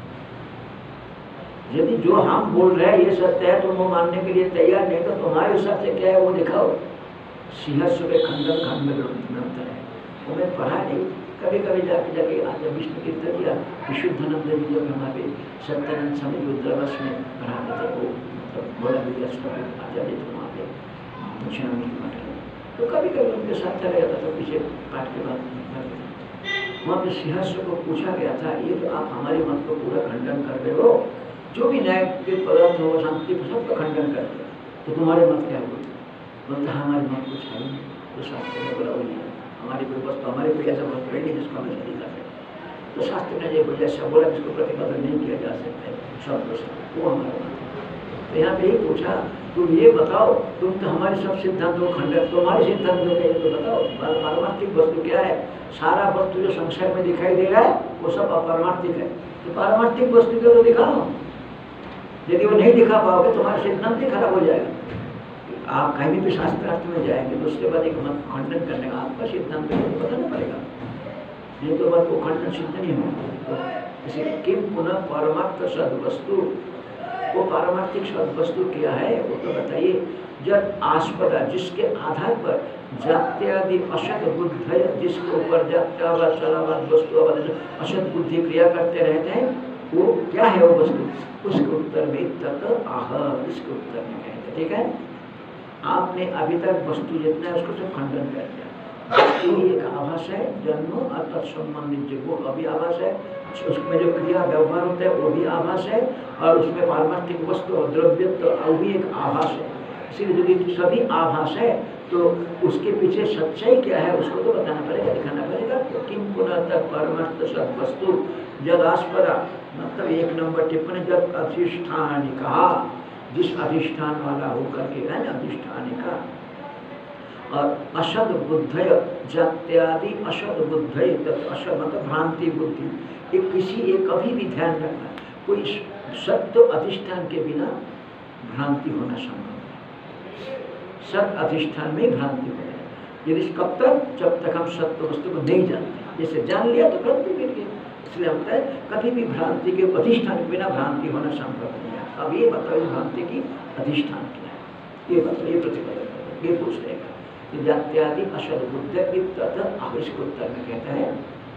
यदि जो हम बोल रहे हैं ये सत्य है, तुम वो मानने के लिए तैयार नहीं, तो तुम्हारे हिसाब से क्या है वो दिखाओ। सिंहस्व के खंडन खंड में ग्रंथ है, वो मैं पढ़ा नहीं, कभी कभी जाके जाके आज जब विष्णु कीर्तन किया विशुद्धानंद जी जब हमारे सत्यानंद स्वामी रुद्रवास में पढ़ाते थे, वो मतलब बोला भी आचार्य थे वहाँ पे दक्षिणामूर्ति पाठ के, तो कभी कभी उनके साथ चला जाता था पीछे पाठ के बाद। वहाँ पे सिंहस्व को पूछा गया था ये तो आप हमारे मत को पूरा खंडन कर रहे हो, जो भी न्याय के पदार्थ हो शांति को सबका खंडन कर दिया, तो तुम्हारे मत क्या हो? बोलता हमारे मत कुछ है नहीं, तो शास्त्र ने बोला वही है, हमारी कोई वस्तु हमारे कोई ऐसा वस्तु है नहीं जिसको हमें नहीं कर सकते। तो शास्त्र ने जो जैसा बोला जिसको प्रतिपादन नहीं किया जा सकता है शब्द से, वो हमारा मत है। तो यहाँ पे ही पूछा तुम ये बताओ, तुम तो हमारे सब सिद्धांतों खंडन, तुम्हारे सिद्धांतों के तो बताओ पारमार्थिक वस्तु क्या है। सारा वस्तु जो संसार में दिखाई दे रहा है वो सब अपारमार्थिक है, तो पारमार्थिक वस्तु को तो दिखाओ। यदि वो नहीं दिखा पाओगे तुम्हारा सिद्धांत ही खराब हो जाएगा। आप कहीं भी शास्त्रार्थ में जाएंगे तो उसके बाद एक मत खंडन करने का आपका सिद्धांत को बताना पड़ेगा, नहीं तो बात वो खंडन सिद्ध नहीं होगा। इसलिए किम पुनः परमार्थ सद्वस्तु, वो पारमार्थिक सद्वस्तु क्या है वो तो बताइए। जब आस्पदा जिसके आधार पर जात्यादि असत बुद्धय, जिसके ऊपर जात्यावाद चलावाद वस्तुवाद असत बुद्धि क्रिया करते रहते हैं, वो क्या है वो वस्तु, उसके उत्तर में तत् आह, इसके उत्तर में कहते। ठीक है, आपने अभी तक वस्तु जितना है उसको सब खंडन कर दिया। वस्तु एक आभास है, जन्म अर्थात संबंधित जो वो अभी आभास है, उसमें जो क्रिया व्यवहार होता है वो भी आभास है, और उसमें पारमार्थिक वस्तु और द्रव्य तो वो भी एक आभास है। इसलिए यदि सभी आभास है तो उसके पीछे सच्चाई क्या है उसको तो बताना पड़ेगा, दिखाना पड़ेगा। तो किम पुनः तक परमार्थ सद वस्तु जदास्पदा, मतलब एक नंबर टिप्पणी, जब अधिष्ठान कहा, जिस अधिष्ठान वाला होकर के है ना अधिष्ठान का, और असद बुद्धय जात्यादि असद बुद्धय, तत् असद मतलब भ्रांति बुद्धि, एक किसी एक कभी भी ध्यान रखना, कोई सत्य अधिष्ठान के बिना भ्रांति होना संभव है। सत्य अधिष्ठान में भ्रांति हो जाए, यदि कब तक, जब तक हम सत्य वस्तु को नहीं जानते। जैसे जान लिया तो भ्रांति मिल गई, इसलिए होता है कभी भी भ्रांति के अधिष्ठान के बिना भ्रांति होना संभव नहीं है। अब ये बताओ इस भ्रांति की अधिष्ठान क्या है, ये बताओ, ये प्रतिपादन ये पूछ लेगा। जात्यादि असद बुद्धि इसके उत्तर में कहता है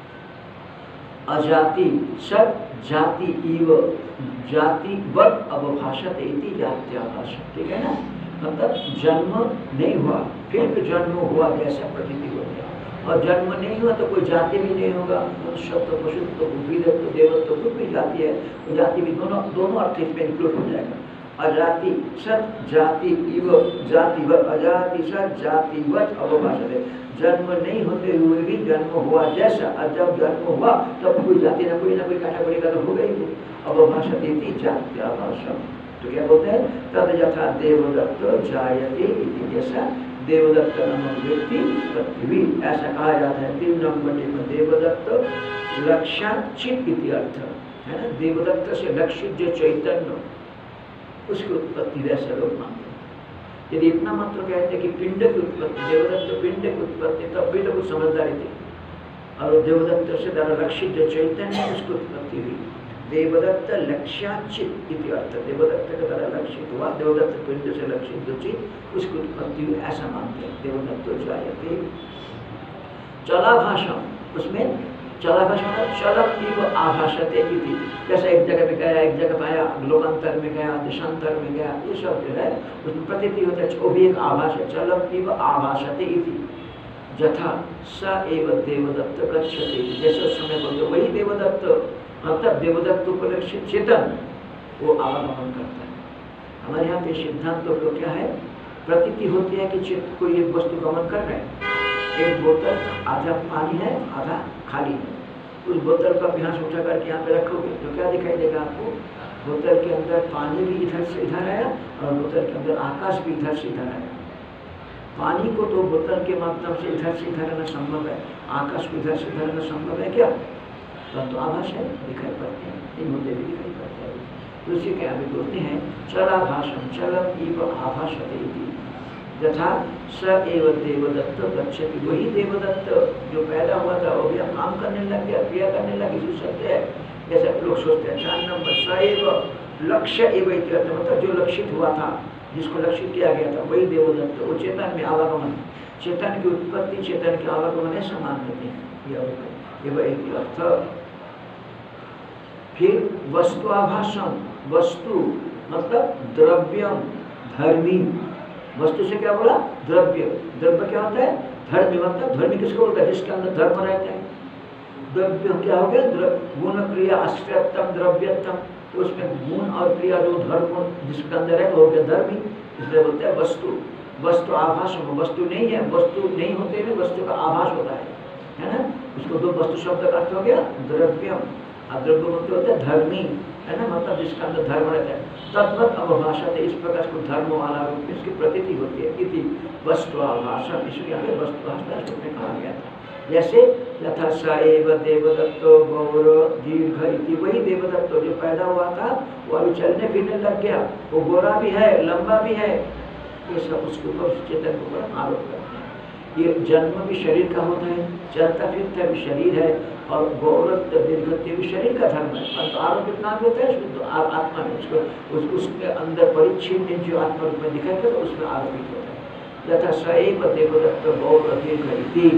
अजाति सत जाति इव जाति वत अवभाषते इति जात्याभाष। ठीक है ना, मतलब जन्म नहीं हुआ फिर भी जन्म हुआ जैसा प्रतीति हो गया, और जन्म नहीं हुआ तो कोई जाति भी नहीं होगा। शब्द पशुत्व बुद्धित्व देवत्व कुछ भी जाति है, तो जाति भी दोनों दोनों अर्थ इसमें इंक्लूड हो जाएगा। अजाति सत जाति इव जाति व अजाति सत जाति वत अवभाषते, जन्म नहीं होते हुए भी जन्म हुआ जैसा, और जब जन्म हुआ तब कोई जाति ना कोई ना कोई कैटेगरी का तो हो गई। अवभाषते इति जात्याभाषम, तो क्या बोलते हैं, तद यथा देवदत्त जायते इति, जैसा देवदत्त नामक व्यक्ति पृथ्वी, ऐसा कहा जाता है। तीन नंबर में देवदत्त लक्ष्याचित इति अर्थ है ना, देवदत्त से लक्षित जो चैतन्य उसकी उत्पत्ति वैसे लोग मानते हैं। यदि इतना मात्र कहते हैं कि पिंड की उत्पत्ति, देवदत्त पिंड की उत्पत्ति, तब भी तो कुछ समझदारी थी, और देवदत्त से द्वारा लक्षित जो चैतन्य उसकी उत्पत्ति हुई। देवदत्त लक्ष्याचित इति अर्थ, देवदत्त के द्वारा लक्षित हुआ, देवदत्त पिंड से लक्षित जो चीज उसकी उत्पत्ति हुई, ऐसा मानते हैं। देवदत्त जायते चलाभाषम, उसमें चलाभाषा चलक इव आभाषते इति, जैसे एक जगह में गया एक जगह पाया, लोकांतर में गया देशांतर में गया, ये सब जो है उसमें प्रतीति होता है, वो भी एक आभास है। चलक इव आभाषते इति यथा स एव देवदत्त गच्छति, जैसे उस समय बोलते वही देवदत्त, मतलब देवदत्त उपलक्षित चेतन वो आवागमन करता है। हमारे यहाँ पे सिद्धांत तो क्या है, प्रतीति होती है कि चित्त कोई एक वस्तु गमन कर रहे हैं। एक बोतल आधा पानी है आधा खाली है, उस बोतल का पिहास उठा करके यहाँ पे रखोगे तो क्या दिखाई देगा आपको, बोतल के अंदर पानी भी इधर से इधर आया और बोतल के अंदर आकाश भी इधर से इधर आया। पानी को तो बोतल के माध्यम से इधर से इधर आना संभव है, आकाश को इधर से इधर आना संभव है क्या, तो, तो आभास है, दिखाई पड़ते हैं, इन होते भी दिखाई पड़ते हैं। तो इसी के आगे बोलते हैं चलाभाषम चलम इव आभाषते इति यथा स एव देवदत्त गच्छति, वही देवदत्त जो पैदा हुआ था वो भी अब काम करने लग गया, क्रिया करने लग गई, सत्य है जैसे लोग सोचते हैं। चार नंबर स एव लक्ष्य एव इति अर्थ, मतलब जो लक्षित हुआ था, जिसको लक्षित किया गया था वही देवदत्त, वो चेतन में आवागमन, चेतन की उत्पत्ति चेतन के आवागमन है समान होते हैं, ये अर्थ। फिर वस्तु आभाषण, वस्तु मतलब द्रव्यम धर्मी, वस्तु से क्या बोला, द्रव्य, द्रव्य क्या होता है, धर्म, मतलब धर्म किसको बोलता है, जिसके अंदर धर्म रहता है। द्रव्य क्या हो गया, गुण क्रिया आश्रयत्तम द्रव्यत्तम, तो उसमें गुण और क्रिया जो धर्म जिसके अंदर है तो हो गया धर्मी, इसलिए बोलते हैं वस्तु। वस्तु आभास, वस्तु नहीं है, वस्तु नहीं होते हुए वस्तु का आभास होता है, है ना, उसको दो वस्तु शब्द का अर्थ हो गया द्रव्यम, और द्रव्य मतलब होता है धर्मी, है ना, मतलब जिसका अंदर धर्म रहता है। तद्वत अवभाषा, इस प्रकार को धर्म वाला रूप में इसकी प्रतीति होती है, इति वस्तु आभाषा, इसलिए हमें वस्तु आभाषा में कहा गया था। जैसे यथा स एव देवदत्तो गौर दीर्घ इति, वही देवदत्त जो पैदा हुआ था वो अभी चलने फिरने लग गया, वो गोरा भी है लंबा भी है, ये सब उसके ऊपर चेतन के ऊपर आरोप करते हैं। ये जन्म भी शरीर का होता है, चलता फिरता भी शरीर है, और गौरव दीर्घत्व भी शरीर का धर्म है, परंतु आरोप इतना भी होता है उसको तो आत्मा में उसको उस, उसके अंदर परिच्छिन्न जो आत्मा रूप में दिखाएगा तो उसमें आरोपित होता है। यथा स एव देवदत्त गौर दीर्घ इति,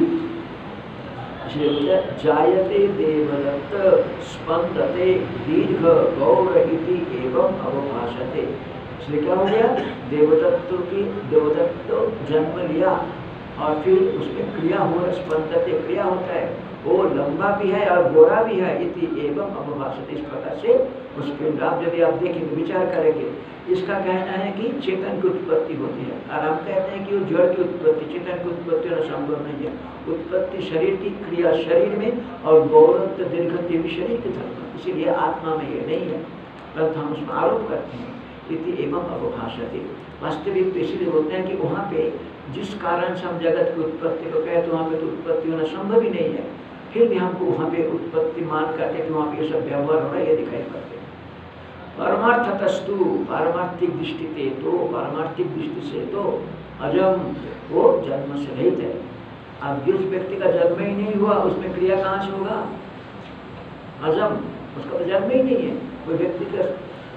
जायते देवदत्त स्पंदते दीर्घ गौर इति एवं अवभाषते। इसलिए क्या हो गया, देवदत्त की देवदत्त जन्म लिया और फिर उसमें क्रिया हो रहा, स्पंदते क्रिया होता है, वो लंबा भी है और गोरा भी है, इति एवं अवभाषते, इस प्रकार से उस पिंड आप यदि आप देखेंगे विचार करेंगे, इसका कहना है कि चेतन की उत्पत्ति होती है, और हम कहते हैं कि वो जड़ की उत्पत्ति, चेतन की उत्पत्ति होना संभव नहीं है। उत्पत्ति शरीर की, क्रिया शरीर में, और गौरव दीर्घत्व भी शरीर की धर्म, इसीलिए आत्मा में ये नहीं है, परंतु हम उसमें आरोप करते हैं। इति एवं अवभाषते, वास्तविक तो इसलिए बोलते हैं कि वहाँ पे जिस कारण से हम जगत की उत्पत्ति को कहते हैं वहाँ पे तो उत्पत्ति होना संभव ही नहीं है, फिर भी हमको वहाँ पे उत्पत्ति मान करके कि वहाँ पे ये सब व्यवहार हो रहा है, ये दिखाई पड़ते हैं। परमार्थतस्तु, पारमार्थिक दृष्टि से तो, पारमार्थिक दृष्टि से तो अजम, वो जन्म से रहित है। अब जिस व्यक्ति का जन्म ही नहीं हुआ उसमें क्रिया कहाँ से होगा, अजम, उसका तो जन्म ही नहीं है। कोई व्यक्ति का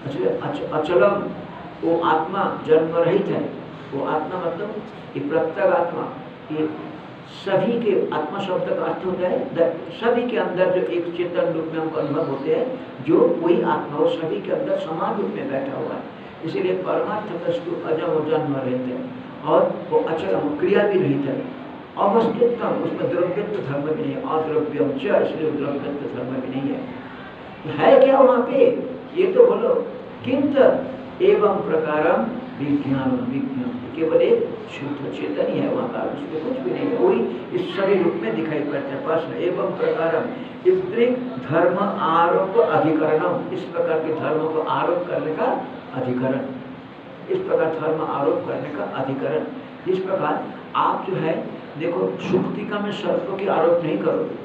अचलम, वो आत्मा जन्म रहित है, वो आत्मा मतलब कि प्रत्येक आत्मा, ये सभी के, आत्मा शब्द का अर्थ होता है सभी के अंदर जो एक चेतन रूप में हमको अनुभव होते हैं, जो वही आत्मा वो सभी के अंदर समान रूप में बैठा हुआ है। इसीलिए परमार्थ वस्तु अजम जन्म रहित है, और वो अचल क्रिया भी रहित है, अवस्तुत्व, उसमें द्रव्यत्व धर्म भी नहीं है, अद्रव्यम च, इसलिए द्रव्यत्व धर्म भी नहीं है। है क्या वहाँ पे, ये तो बोलो। किंतु एवं प्रकारम विज्ञान, विज्ञान केवल एक शुद्ध चेतन ही है वहाँ का, उसमें कुछ भी नहीं है, वही इस सभी रूप में दिखाई पड़ता है। प्रश्न एवं प्रकारम इद्रिक धर्म आरोप अधिकरणम, इस प्रकार के धर्मों को आरोप करने का अधिकरण, इस प्रकार धर्म आरोप करने का अधिकरण। इस प्रकार आप जो है देखो, सुक्तिका में सर्पों की आरोप नहीं करोगे,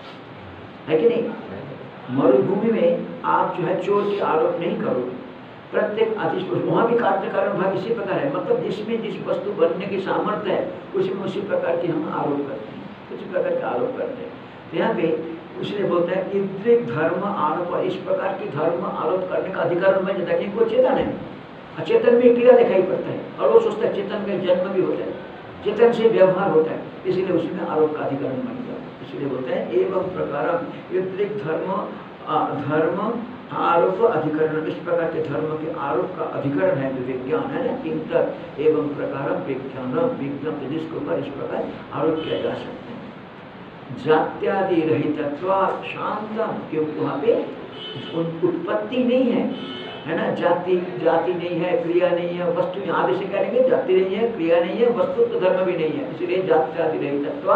है कि नहीं, मरुभूमि में आप जो है चोर की आरोप नहीं करोगे, प्रत्येक आदेश वहाँ भी कार्य कारण भाग इसी प्रकार है, मतलब जिसमें जिस वस्तु बनने की सामर्थ्य है उसमें उसी प्रकार की हम आरोप करते हैं, उसी प्रकार के आरोप करते हैं। तो यहाँ पे उसने बोलता है कि धर्म आरोप, इस प्रकार की धर्म आरोप करने का अधिकार में देता है कि वो चेतन है, अचेतन में क्रिया दिखाई पड़ता है, और वो सोचता है चेतन में जन्म भी होता है, चेतन से व्यवहार होता है, इसीलिए उसमें आरोप का अधिकरण बन गया। इसलिए बोलते हैं एवं प्रकार धर्म धर्म आरोप अधिकरण, इस प्रकार के धर्म के आरोप का अधिकरण है जो विज्ञान है ना, किंतु एवं प्रकार विज्ञान, विज्ञान जिसके ऊपर इस प्रकार आरोप किया जा सकते हैं। जात्यादि रहितत्व शांतम, क्योंकि वहाँ पे उत्पत्ति नहीं है, है ना, जाति जाति नहीं है, क्रिया नहीं है, वस्तु आदि से कहेंगे जाति नहीं है, क्रिया नहीं है, वस्तु तो धर्म भी नहीं है, इसलिए जात्यादि रहितत्व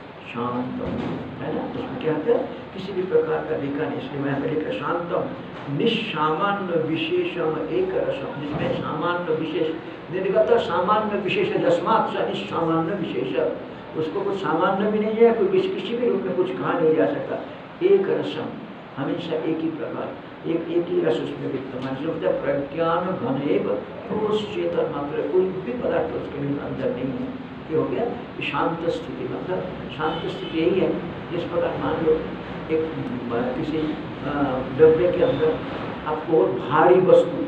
शांतम, है ना। उसमें क्या होता है, किसी भी प्रकार का देखा नहीं, इसलिए मैं लिखा शांतम निस्सामान्य विशेषम एक रसम, जिसमें सामान्य विशेष निर्गत सामान्य विशेष जस्मात निस्सामान्य विशेष, उसको कुछ सामान्य भी नहीं है, कोई किसी किसी भी रूप में कुछ कहा नहीं जा सकता। एक रसम, हमेशा एक ही प्रकार, एक एक ही रस उसमें विद्यमान, मतलब प्रज्ञान घन एक ठोस चेतन मात्र, कोई भी पदार्थ उसके अंदर नहीं है। ये हो गया शांत स्थिति, मतलब शांत स्थिति यही है। जिस प्रकार मान लो एक किसी डब्बे के अंदर आपको भारी वस्तु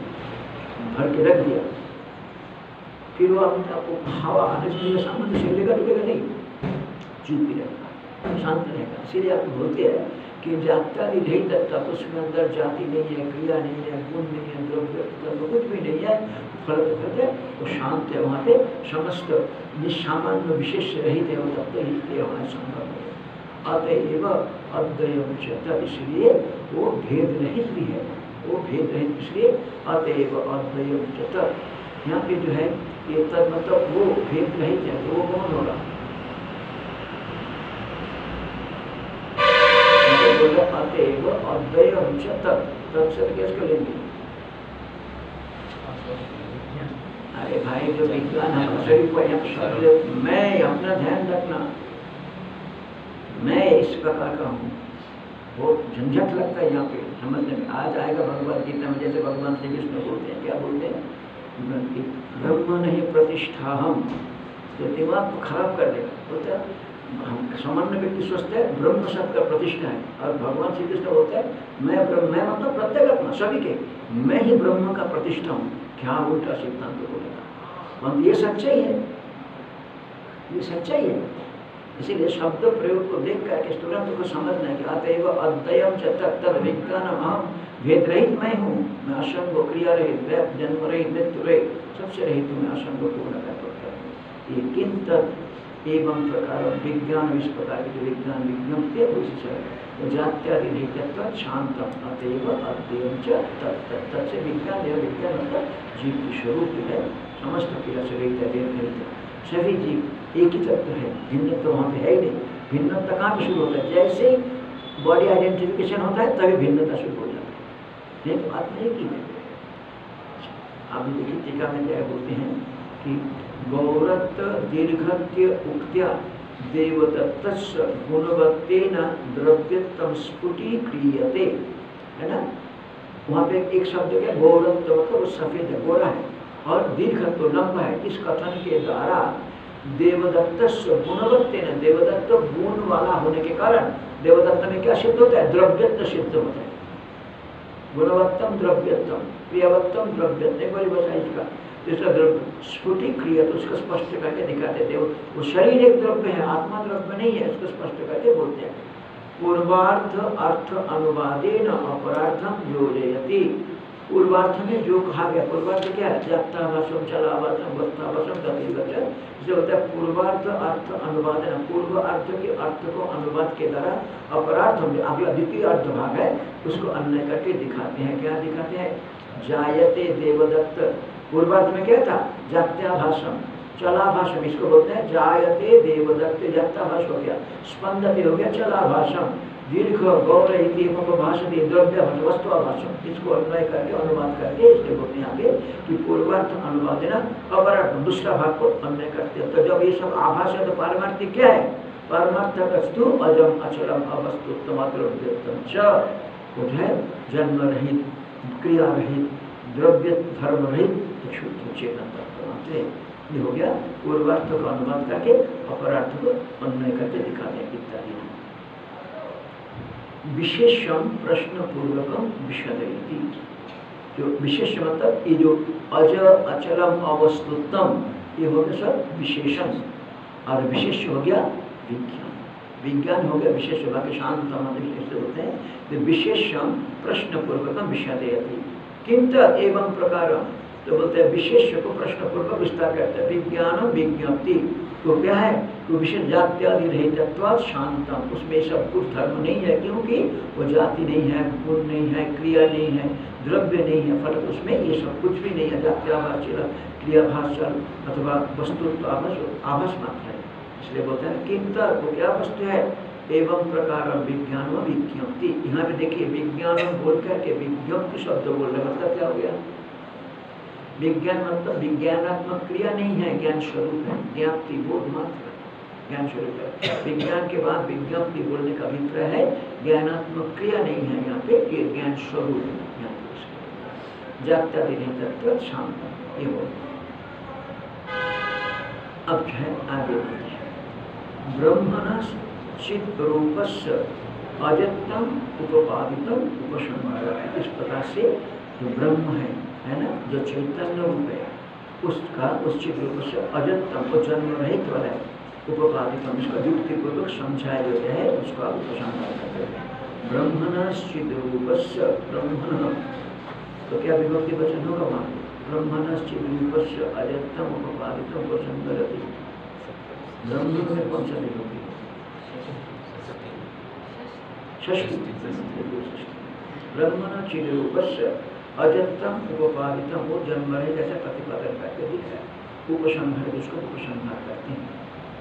भर के रख दिया, फिर वो आपको हवा आने से सामने से लेगा डूबेगा नहीं, चुप ही रहेगा, शांत रहेगा। इसीलिए आपको बोलते हैं कि जाता नहीं रही तक उसमें अंदर जाति नहीं है, क्रिया नहीं है, गुण नहीं है, द्रव्य कुछ भी नहीं है, फल कहते वो शांत है, वहाँ पे समस्त निस्सामान्य विशेष रहित है, वो तब तो ही होना संभव है। अतएव अद्वयम च, इसलिए वो भेद रहित भी है, वो भेद रहित, इसलिए अतएव अद्वयम च, यहाँ पे जो है ये तब मतलब वो भेद रहित है, वो कौन होगा, अतएव अद्वयम च, तत्सत कैसे लेंगे। अरे भाई जो विज्ञान है शरीर को, मैं अपना ध्यान रखना, मैं इस प्रकार का हूँ। बहुत झंझट लगता है यहाँ पे समझने में। आज आएगा भगवद गीता में, जैसे भगवान श्री कृष्ण बोलते हैं, क्या बोलते हैं, ब्रह्म नहीं प्रतिष्ठा हम, तो दिमाग को खराब कर देगा। बोलता है हम सामान्य व्यक्ति सोचते हैं ब्रह्म सबका प्रतिष्ठा है, और भगवान श्री कृष्ण बोलते हैं मैं ब्रह्म, मैं मतलब प्रत्येक आत्मा सभी के, मैं ही ब्रह्म का प्रतिष्ठा हूँ। क्या उल्टा सिद्धांत बोलेगा, परंतु ये सच्चाई है, ये सच्चाई है। इसीलिए शब्द प्रयोग को देख करके तुरंत को समझना है कि अतएव अद्वयम च तत्तद विज्ञानम अहम, भेद रहित मैं हूँ, मैं असंग क्रिया रहित, जन्म रहित, मृत्यु रहित, सबसे रहित हूँ, मैं असंग पूर्ण का करता हूँ। ये किंतु एवं प्रकार विज्ञान, इस प्रकार के जो विज्ञान विज्ञप्ति उसी से जात्यादि नहीं तत्व शांतम अतएव अद्वयम च तत्त, से विज्ञान या विज्ञान मतलब जीव की स्वरूप है, समस्त क्रिया से रहित है, भेद रहित है, सभी जीव एक ही तत्व है, भिन्न तो वहाँ पे है ही नहीं। भिन्नता कहाँ पे शुरू होता है, जैसे बॉडी आइडेंटिफिकेशन होता है तभी भिन्नता शुरू हो जाती है, नहीं तो बात नहीं की है। आप देखिए टीका में क्या बोलते हैं कि गौरत्व दीर्घत्य उक्त्या देवदत्तस्य गुणवत्तेन द्रव्यत्वं स्फुटीक्रियते, है ना। वहाँ पे एक शब्द क्या, गौरत्व मतलब वो सफेद है, गोरा है, और दीर्घत्व लंबा है। इस कथन के द्वारा देवदत्त गुणवत्तेन, देवदत्त गुण वाला होने के कारण देवदत्त में क्या सिद्ध होता है, द्रव्यत्व सिद्ध होता है। गुणवत्तम द्रव्यत्वम, क्रियावत्तम द्रव्यत्व, एक बड़ी भाषा इसका। दूसरा द्रव्य स्फुटिक क्रिया, तो उसको स्पष्ट करके दिखाते देव, वो शरीर एक द्रव्य है, आत्मा द्रव्य नहीं है, इसको स्पष्ट करके बोलते हैं। पूर्वार्थ अर्थ अनुवादेन अपरार्थम योजयति, पूर्वार्थ में जो कहा गया, पूर्वार्थ क्या है, जाता भाषम चला भाषम वस्ता भाषम गति वचन, इसे होता है पूर्वार्थ अर्थ अनुवाद। पूर्व अर्थ के अर्थ को अनुवाद के द्वारा अपरार्थ में अगला द्वितीय अर्थ भाग है, उसको अन्य करके दिखाते हैं। क्या दिखाते हैं, जायते देवदत्त, पूर्वार्थ में क्या था, जात्या भाषम चला भाषम, इसको बोलते हैं जायते देवदत्त, जात्या भाष हो गया, स्पंदते हो गया चला भाषम, दीर्घ गौर भाषण द्रव्य वस्तु भाषण, इसको अन्वय करके अनुवाद करके इसलिए बोलते हैं आगे कि पूर्वार्थ अनुवाद देना, अपरार्थ दूसरा भाग को अन्वय करते हैं। तो जब ये सब आभास है तो पारमार्थिक क्या है, पारमार्थक वस्तु अजम अचलम अवस्तु मात्र जो है जन्म रहित, क्रिया रहित, द्रव्य धर्म रहित, शुद्ध चेतन तत्व। ये हो गया पूर्वार्थ को अनुवाद करके अपरार्थ को अन्वय करके दिखाते हैं इत्यादि। विशेषम प्रश्न पूर्वकम विशदयति, जो विशेष मतलब ये जो अज अचलम अवस्तुतम, ये हो गया सब विशेषण, और विशेष हो गया विज्ञान, विज्ञान हो गया विशेष, बाकी शांत विशेष होते हैं। तो विशेषम प्रश्न पूर्वकम विशदयति, किंतु एवं प्रकार, तो बोलते हैं विशेष को प्रश्न पूर्वक विस्तार करते हैं। विज्ञान विज्ञप्ति तो क्या है, तो विशेष जात्यादि रहितत्वात् शांतम, उसमें सब कुछ धर्म नहीं है, क्योंकि वो जाति नहीं है, गुण नहीं है, क्रिया नहीं है, द्रव्य नहीं है, फल उसमें ये सब कुछ भी नहीं है। जात्याभास क्रियाभास अथवा वस्तुत्व आभास आभास मात्र है, इसलिए बोलते हैं किंतु वो क्या वस्तु है, एवं प्रकार विज्ञान व विज्ञप्ति। यहाँ पे देखिए विज्ञान बोल करके विज्ञप्ति शब्द बोल रहे, मतलब क्या हो गया, विज्ञान मतलब विज्ञानात्मक क्रिया नहीं है, ज्ञान स्वरूप है, ज्ञाप्ति बोध मात्र ज्ञान स्वरूप है। विज्ञान के बाद विज्ञप्ति बोलने का अभिप्राय है ज्ञानात्मक क्रिया नहीं है, यहाँ पे ये ज्ञान स्वरूप है, जात्यादि नहीं तत्व शांत, ये हो। अब जो है आगे बढ़ते हैं, ब्रह्मण चित् रूपस्य अजत्तम उपपादितम उपसंहार, इस प्रकार से जो ब्रह्म है है ना, जो चैतन्य रूप है, उसका उस चित्त रूप से अजंतम को जन्म रहित वाला है, उपपादितम, इसका युक्ति पूर्वक समझाया गया है, उसका उपसंहार करते हैं। ब्रह्मण चित्त रूपस्य, ब्रह्मण तो क्या विभक्ति वचन होगा वहाँ, ब्रह्मण चित्त रूपस्य अजंतम उपपादितम उपसंहरति, ब्रह्म में कौन सा विभक्ति, षष्ठी, ब्रह्मण चित्त रूपस्य अजंतम उपपादितम, वो जन्म रहित जैसा प्रतिपादन करके दिख रहा है, उपसंहार उसको उपसंहार करते हैं।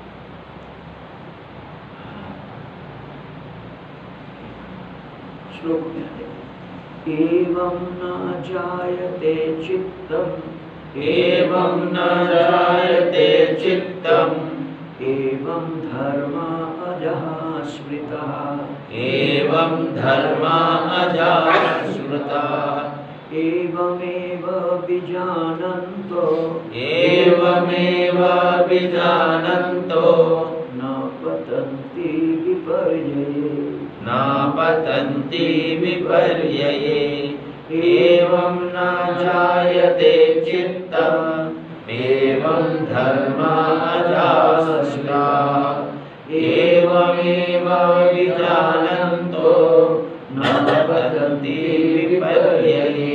श्लोक में आते एवं न जायते चित्तम, एवं न जायते चित्तम, एवं धर्म अजहा स्मृतः एवं धर्मा अजास्मृतः एवमेव विजानन्तो एवमेव विजानन्तो न पतन्ति विपर्यये न पतन्ति विपर्यये एवं न जायते चित्तम् एवं धर्मा अजास्मृतः एवमेव विजानन्तो न पतन्ति विपर्यये।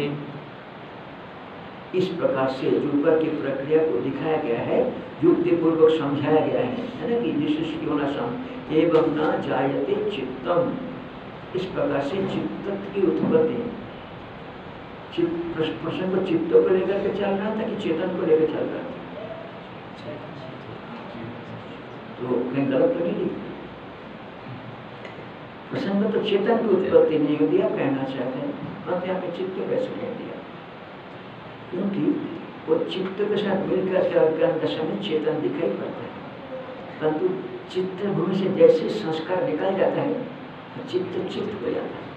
इस प्रकार से ऊपर की प्रक्रिया को दिखाया गया है, युक्ति पूर्वक समझाया गया है, है ना, कि जिससे क्यों ना सम एवं न जायते चित्तम। इस प्रकार से चित्त की उत्पत्ति प्रसंग चित्त को लेकर के चल रहा था कि चेतन को लेकर चल रहा था? तो कहीं गलत तो नहीं लिखा? प्रसंग तो चेतन की उत्पत्ति नहीं होती, आप कहना चाहते हैं, और यहाँ पे चित्त कैसे कह दिया? क्योंकि वो चित्त के साथ मिलकर के अज्ञान दशा में चेतन दिखाई पड़ता है, परंतु चित्त भूमि से जैसे संस्कार निकल जाता है तो चित्त चित्त हो जाता है।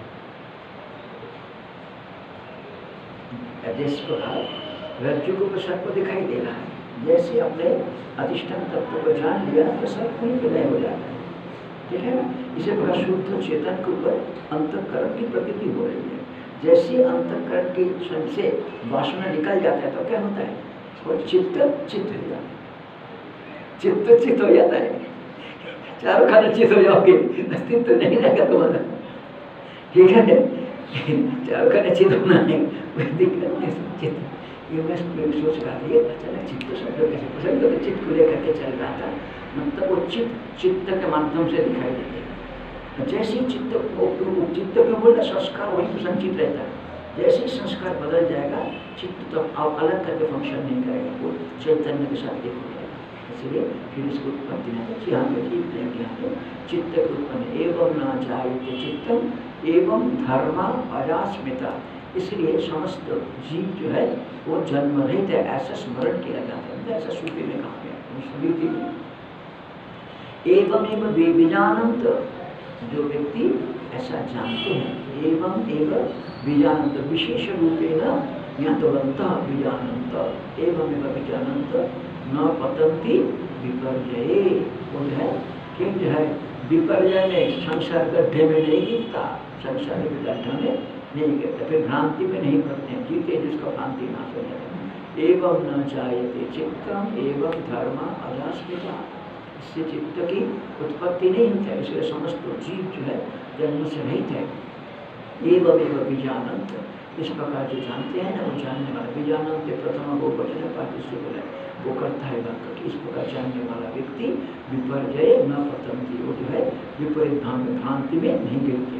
जिस प्रकार रज्जु को प्रसाद को दिखाई दे रहा है, जैसे अपने अधिष्ठान तत्व को जान लिया तो सब वहीं विलय हो जाता है, ठीक है ना। इसे बड़ा शुद्ध चेतन के ऊपर अंतःकरण की प्रकृति हो रही है। जैसे अंतःकरण की स्वयं से वासना निकल जाता है तो क्या होता है? वो चित्त चित्त हो जाता है, चित्त चित्त हो जाता है। चारों खाने चित्त हो जाओगे, अस्तित्व नहीं रहेगा तुम्हारा, ठीक है। चारों खाने चित्त होना है, दिक्कत नहीं। चित्त ये मैं सोच रहा था, ये अचानक चित्त शब्द कैसे प्रसंग तो चित्त को लेकर के चल रहा था, मतलब वो चित्त चित्त के माध्यम से दिखाई देते हैं। जैसे ही चित्त चित्त क्यों बोलते, संस्कार वही तो संचित रहता है। जैसे ही संस्कार बदल जाएगा, चित्त तो आप अलग करके फंक्शन नहीं करेगा, वो चैतन्य के साथ एक हो जाएगा। इसलिए फिर इसको उत्पत्ति नहीं होती। यहाँ पे ठीक लेंगे, यहाँ पे चित्त के उत्पन्न एवं न जायते चित्तम एवं धर्मा अजास्मिता। इसलिए समस्त जीव जो है वो जन्म रहित है, ऐसा स्मरण किया जाता है, ऐसा श्रुति में कहा गया स्मृति में। एवं एवं बीजानंत, जो व्यक्ति ऐसा जानते हैं, एवं एवं बीजानंत विशेष रूपेण ज्ञातवंत बीजानंत एवं एवं बीजानंत न पतंती विपर्यये। वो जो है कि जो है विपर्य में संसार गड्ढे में नहीं गिरता, संसार के गड्ढे में नहीं गिरता, फिर भ्रांति में नहीं पड़ते हैं, जीते जिसका भ्रांति नाश हो जाता है। एवं न जायते चित्तम एवं धर्म अजास्मिता। इससे चित्त की उत्पत्ति नहीं होती है, इसलिए समस्त जीव जो है जन्म से रहित है। एवं एवं बीजानंत, इस प्रकार जो जानते हैं ना, वो जानने वाला बीजानंत प्रथम वो वचन पार्टिसिपल है, वो करता है वाक्य कि इस प्रकार जानने वाला व्यक्ति विपर्यय न पतंती, वो जो है विपरीत भ्रांति में नहीं गिरते।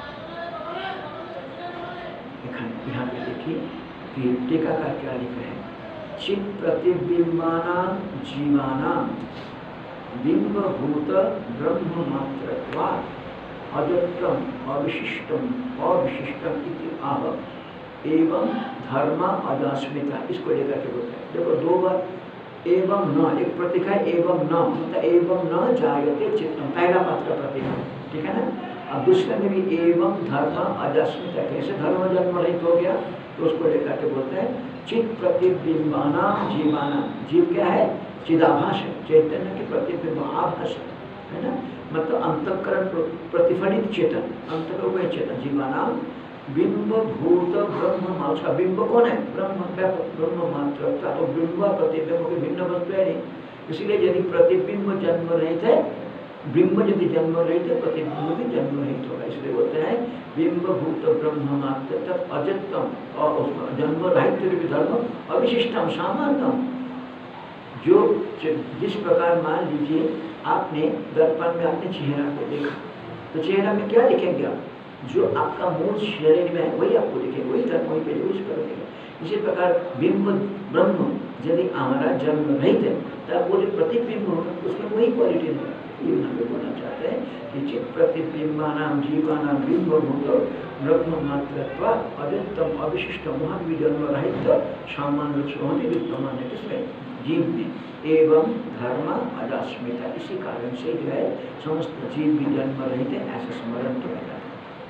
यहाँ पे देखिए कि टीका का क्या लिखा है, चित प्रतिबिंबानां जीवानां बिंबभूत ब्रह्म मात्रत्वात् अजट्टम अविशिष्टम अविशिष्टम इति आह एवं धर्मा अजास्मिता। इसको लेकर के बोलते हैं, देखो दो बार एवं न, एक प्रतीक है एवं न, मतलब एवं न जायते चित्तम, पहला पात्र का प्रतीक है, ठीक है ना। अब दूसरे में भी एवं धर्म अजास्मिता, कैसे धर्म जन्म रहित हो गया, तो उसको लेकर के बोलते हैं चित प्रतिबिंबाना जीवाना। जीव क्या है? चिदाभास है, चैतन्य की प्रतिबिंब आभास है ना, मतलब अंतःकरण प्रतिफलित चेतन, अंतःकरण चेतन जीवाना बिंब भूत ब्रह्म मात्र। बिंब कौन है? ब्रह्म, ब्रह्म मात्र। तो बिंब प्रतिबिंब की भिन्न वस्तु है नहीं, इसलिए यदि प्रतिबिंब जन्म रहित है, बिंब यदि जन्म रहित है, प्रतिबिंब भी जन्म रहित होगा। इसलिए बोलते हैं बिंब भूत ब्रह्म मात्र तक अजत्तम, और जन्म रहित धर्म अविशिष्टम सामान्यम। जो जिस प्रकार मान लीजिए आपने दर्पण में अपने चेहरा को देखा, तो चेहरा में क्या दिखेंगे आप? जो आपका मूल शरीर में है वही आपको दिखेगा, वही धर्म वही पे यूज करेगा। इसी प्रकार बिंब ब्रह्म यदि हमारा जन्म रहित है, तब वो जो प्रतिबिंब होगा उसमें वही क्वालिटी है। ये हमें बोलना चाहते हैं कि चित प्रतिबिंबानां जीवानां बिंब भूत ब्रह्म मात्रत्वात् अजन्तम अविशिष्टम, वहाँ भी जन्म रहित सामान्य होने विद्यमान है। किसमें? जीव में, एवं धर्म अजास्मिता, इसी कारण से जो है समस्त जीव भी जन्म रहित है, ऐसा स्मरण किया जाता है।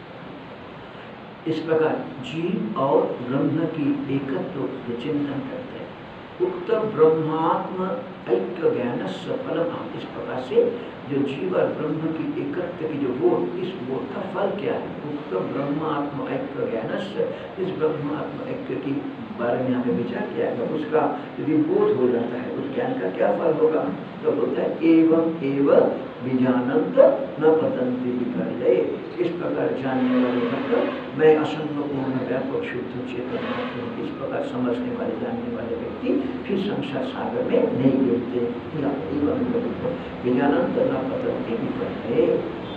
इस प्रकार जीव और ब्रह्म की एकत्व तो चिंतन करते हैं। उक्त ब्रह्मात्म ऐक्य ज्ञान फलम, इस प्रकार से जो जीव और ब्रह्म की एकत्व की जो बोध, इस बोध का फल क्या है? उक्त ब्रह्मात्म ऐक्य ज्ञान, इस ब्रह्मात्म ऐक्य की बारे में हमें विचार किया गया, उसका यदि बोध हो जाता है उस ज्ञान का क्या फल होगा? तो बोलता है एवं एवं विजानंत न पतंति विपर्यये, इस प्रकार जानने वाले मतलब मैं असंग पूर्ण व्यापक शुद्ध चेतन हूँ, इस प्रकार समझने वाले जानने वाले व्यक्ति फिर संसार सागर में नहीं गिरते। एवं विजानंत न पतंति विपर्यये।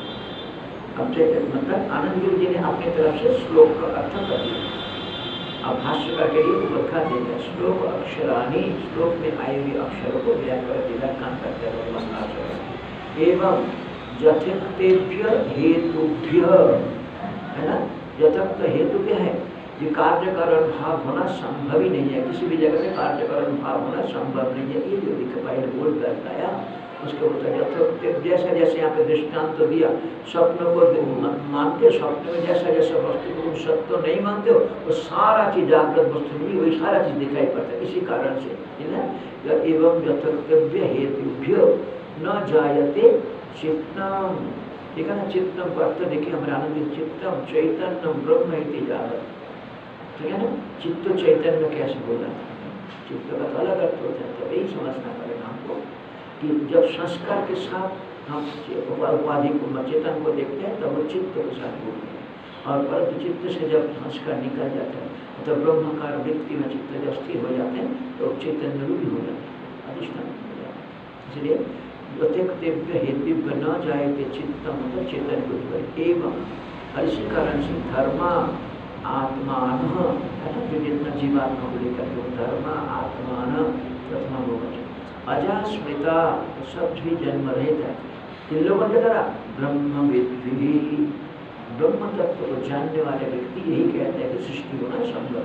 अब मतलब आनंद गिरि जी ने अपनी तरफ से श्लोक का अर्थ कर दिया। अब भाष्य करके ये व्याख्या देगा, श्लोक अक्षराणी, श्लोक में आए हुए अक्षरों को व्याकरण व्याख्यान करते हैं। एवं यथोक्तेभ्य हेतुभ्य, है ना, यथोक्त हेतु क्या है? ये कार्य कारण भाव होना संभव ही नहीं है, किसी भी जगह में कार्य कारण भाव होना संभव नहीं है। ये जो लिख पाए बोल करता है उसके ऊपर यथोक्त, जैसा जैसे यहाँ पे दृष्टांत तो दिया, स्वप्न को मानते, स्वप्न में जैसा जैसा वस्तु को सत्य तो नहीं मानते हो, वो सारा चीज जागृत वस्तु में वही सारा चीज दिखाई पड़ता है। इसी कारण से है ना, एवं यथोक्तव्य हेतुभ्य न जायते चित्तम, ठीक है ना, चित्तम का अर्थ देखिए हमारे आनंद, चित्तम चैतन्यम ब्रह्म इति जागृत, ठीक है ना, चित्त चैतन्य कैसे बोला, चित्त का अलग अर्थ होता है। तो यही समझना पड़ेगा हमको कि जब संस्कार के साथ हम उपाधि को चेतन को देखते हैं तब वो चित्त के साथ बोलते हैं, और परंतु चित्त से जब संस्कार निकल जाता है तो ब्रह्मकार व्यक्ति में चित्त जब स्थिर हो जाते हैं तो चैतन्य रूपी हो जाता है, अधिष्ठान हो जाता है। इसलिए यथोक्तव्य हेतुभ्य न जायते चित्तम, मतलब चेतन को एवं, और इसी कारण से धर्म आत्मान, है ना, जो जितना जीवात्मा को लेकर जो धर्म आत्मान प्रथमा होगा, अजास्मिता, सब भी जन्म रहित है। इन लोगों की तरह ब्रह्म विद्धि, ब्रह्म तत्व को जानने वाले व्यक्ति यही कहते हैं कि सृष्टि होना संभव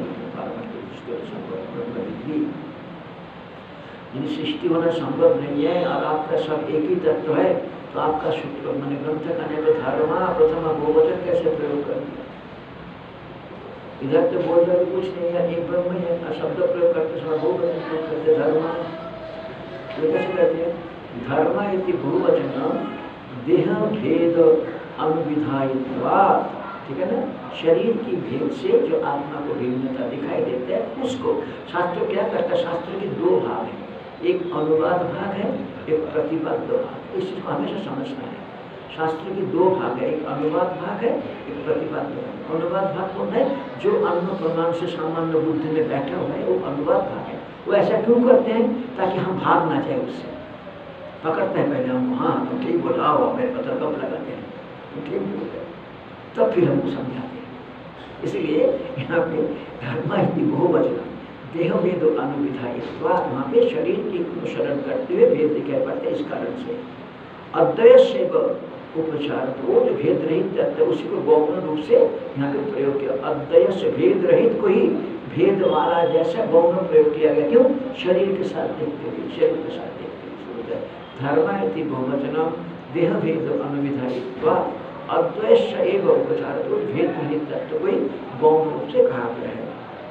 है। यदि सृष्टि होना संभव नहीं है और आपका सब एक ही तत्व है तो आपका सूत्र मैंने ग्रंथ करने में धर्मा प्रथम बहुवचन कैसे प्रयोग कर दिया? इधर तो बोल रहे कुछ नहीं है, एक ब्रह्म है, शब्द प्रयोग करते समय बहुवचन प्रयोग करते धर्मा, ये कैसे कहते हैं? धर्म इति बहुवचन देह भेद अनुविधायित्वात्, ठीक है ना, शरीर की भेद से जो आत्मा को भिन्नता दिखाई देता है उसको शास्त्र क्या करता है? शास्त्र के दो भाग हैं, एक अनुवाद भाग है, एक प्रतिपाद्य भाग। इस चीज को हमेशा समझना है। शास्त्र के दो भाग है, एक अनुवाद भाग है, एक प्रतिपाद्य भाग। अनुवाद भाग कौन है? जो अन्न प्रमाण से सामान्य बुद्धि में बैठा हुआ है वो अनुवाद भाग है। वो ऐसा क्यों करते हैं? ताकि हम भाग ना जाए उससे, पकड़ते हैं पहले हमको, हाँ तुम ठीक बोल, आओ मेरे पता कब लगाते हैं, तुम ठीक बोल रहे, तब फिर हमको समझाते हैं। इसलिए यहाँ पे धर्म इति बहुवचन देह भेद अनुविधायित्व, वहाँ पे शरीर की अनुसरण करते हुए भेद दिखाई पड़ते हैं। इस कारण से अद्वय से उपचार, वो जो भेद रहित तत्व उसी को गौण रूप से यहाँ पे प्रयोग किया। अद्वय से भेद रहित को ही भेद वाला जैसा गौण प्रयोग किया गया। क्यों? शरीर के साथ देखते हुए, शरीर के साथ देखते हुए। धर्म इति बहुवचनम देह भेद अनुविधायित्व अद्वय से एव उपचार, तो भेद रहित तत्व को ही गौण रूप से कहा गया है।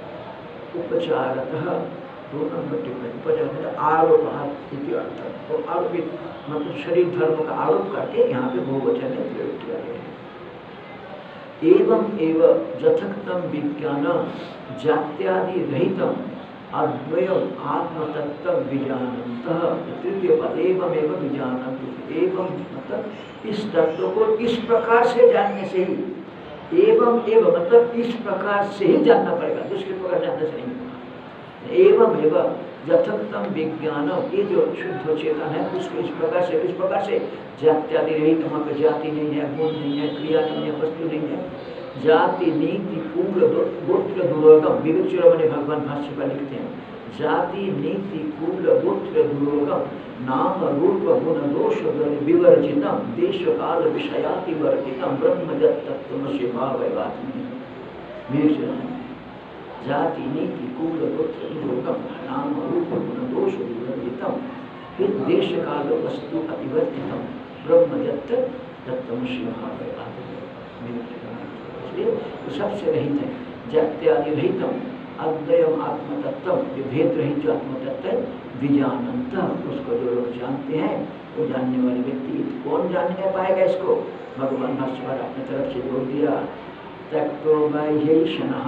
उपचारतः दो नंबर टिप्पणी आरोप इति अर्थ, तो आरोपित मतलब शरीर धर्म का आरोप करके यहाँ पे बहुवचन में प्रयोग किया गया है। एवं एवं यथोक्तम विज्ञान जात्यादि रहितम अद्वयम आत्मतत्व विजानन्तः, तृतीय पद एवं एवं विजानन्तु, एवं मतलब इस तत्व को इस प्रकार से जानने से ही, एवं एवं मतलब इस प्रकार से ही जानना पड़ेगा, दूसरे प्रकार जानने से नहीं। एवं एवं यथोक्तम विज्ञान, ये जो शुद्ध चेतन है उसको इस प्रकार से, इस प्रकार से जात्यादि रहित, वहाँ पे जाति नहीं है, गुण नहीं है, क्रिया नहीं है, वस्तु नहीं है। जाति नीति कुल गोत्र दुर्गम, विवेक चूड़ामणि भगवान भाष्य पर लिखते हैं, जाति नीति कुल गोत्र दुर्गम नाम रूप गुण दोष विवर्जितम देश काल विषयाति वर्जितम ब्रह्म तत्त्वमसि भावैवात्मनि। जाति नीति कुल गोत्र लोकम नाम रूप गुण दोष विवर्जितम फिर देश काल वस्तु अतिवर्तितम ब्रह्म यत्र तत्तमसि महावेदांत। इसलिए वो सबसे रहित है, जात्यादि रहितम अद्वयम आत्मतत्व, जो भेद रहित जो आत्मतत्व है, विजानंत, उसको जो लोग जानते हैं वो जानने वाले व्यक्ति। कौन जानने पाएगा इसको? भगवान भाष्यकार अपने तरफ से जोड़ दिया, त्यक्तो बाह्यैषणः,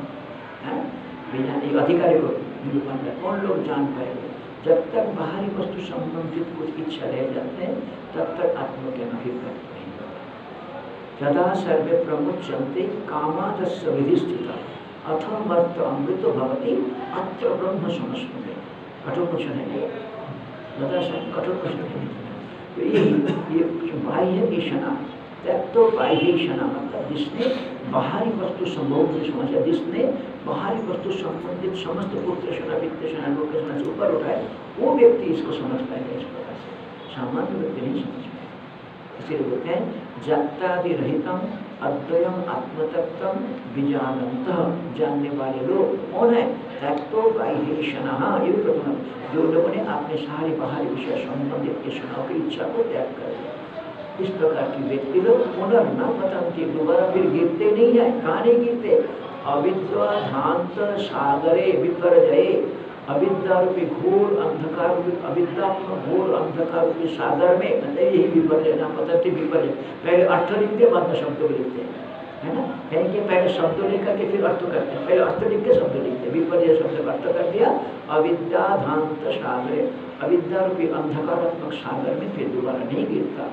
एक अधिकारी को निरूपण कर। कौन लोग जान पाएंगे? जब तक बाहरी वस्तु संबंधित कुछ इच्छा रह जाते हैं तब तक आत्मज्ञान अभिव्यक्त नहीं होता। यदा सर्वे प्रमुच्यन्ते कामादस्य विधिस्थिता अथवा मर्त अमृत भवति अत्र ब्रह्म समस्मते। कठोर क्वेश्चन है ये, बता सब कठोर क्वेश्चन है। तो ये ये बाह्य ईशना, त्यक्तो बाह्य ईशना मतलब जिसने बाहरी वस्तु संभोग से समझा, जिसने बाहरी वस्तु संबंधित समस्त पुत्रशना वित्तशना लोकशना से ऊपर उठाए, वो व्यक्ति इसको समझ पाएगा इस प्रकार से। सामान्य व्यक्ति नहीं समझ पाएगा। इसलिए बोलते हैं जात्यादि रहितम अद्वयम आत्मतत्वम विजानन्तः, जानने वाले लोग कौन है? त्यक्तो बाह्यैषणः, ये भी प्रथम, जो लोगों ने अपने सारे बाहरी विषय संबंधित ईषणाओं की इच्छा को त्याग कर दिया। इस प्रकार की व्यक्ति लोग पुनर्न पतन्ति, दोबारा फिर गिरते नहीं है। कहाँ नहीं गिरते? अविद्याधांत सागरे विपर्जये, अविद्या रूपी घोर अंधकार रूपी अविद्यात्मक घोर अंधकार रूपी सागर में, मतलब यही विपर्जय ना पतन्ति विपर्जय। पहले अर्थ लिखते बाद में शब्द लिखते हैं, है ना? कहीं के पहले शब्द लिख करके फिर अर्थ करते हैं, पहले अर्थ लिख के शब्द लिखते हैं। विपर्जय शब्द का अर्थ कर दिया, अविद्याधांत सागरे, अविद्या रूपी अंधकारात्मक सागर में फिर दोबारा नहीं गिरता।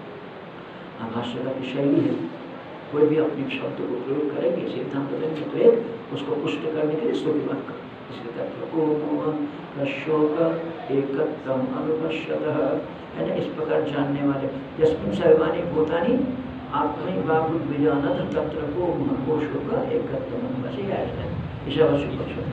भाष्य का शैली है, कोई भी अपने शब्द को प्रयोग करेंगे सिद्धांत देंगे तो एक उसको पुष्ट करने के लिए स्तुति वाक्य, इसके तत्व को मोह शोक एकत्वम अनुपश्यतः, है ना? इस प्रकार जानने वाले यस्मिन् सर्वाणि भूतानि आत्मनि बाहुत विजानत तत्र को मोह शोक एकत्वम अनुपश्यतः, ईशावास्य पक्ष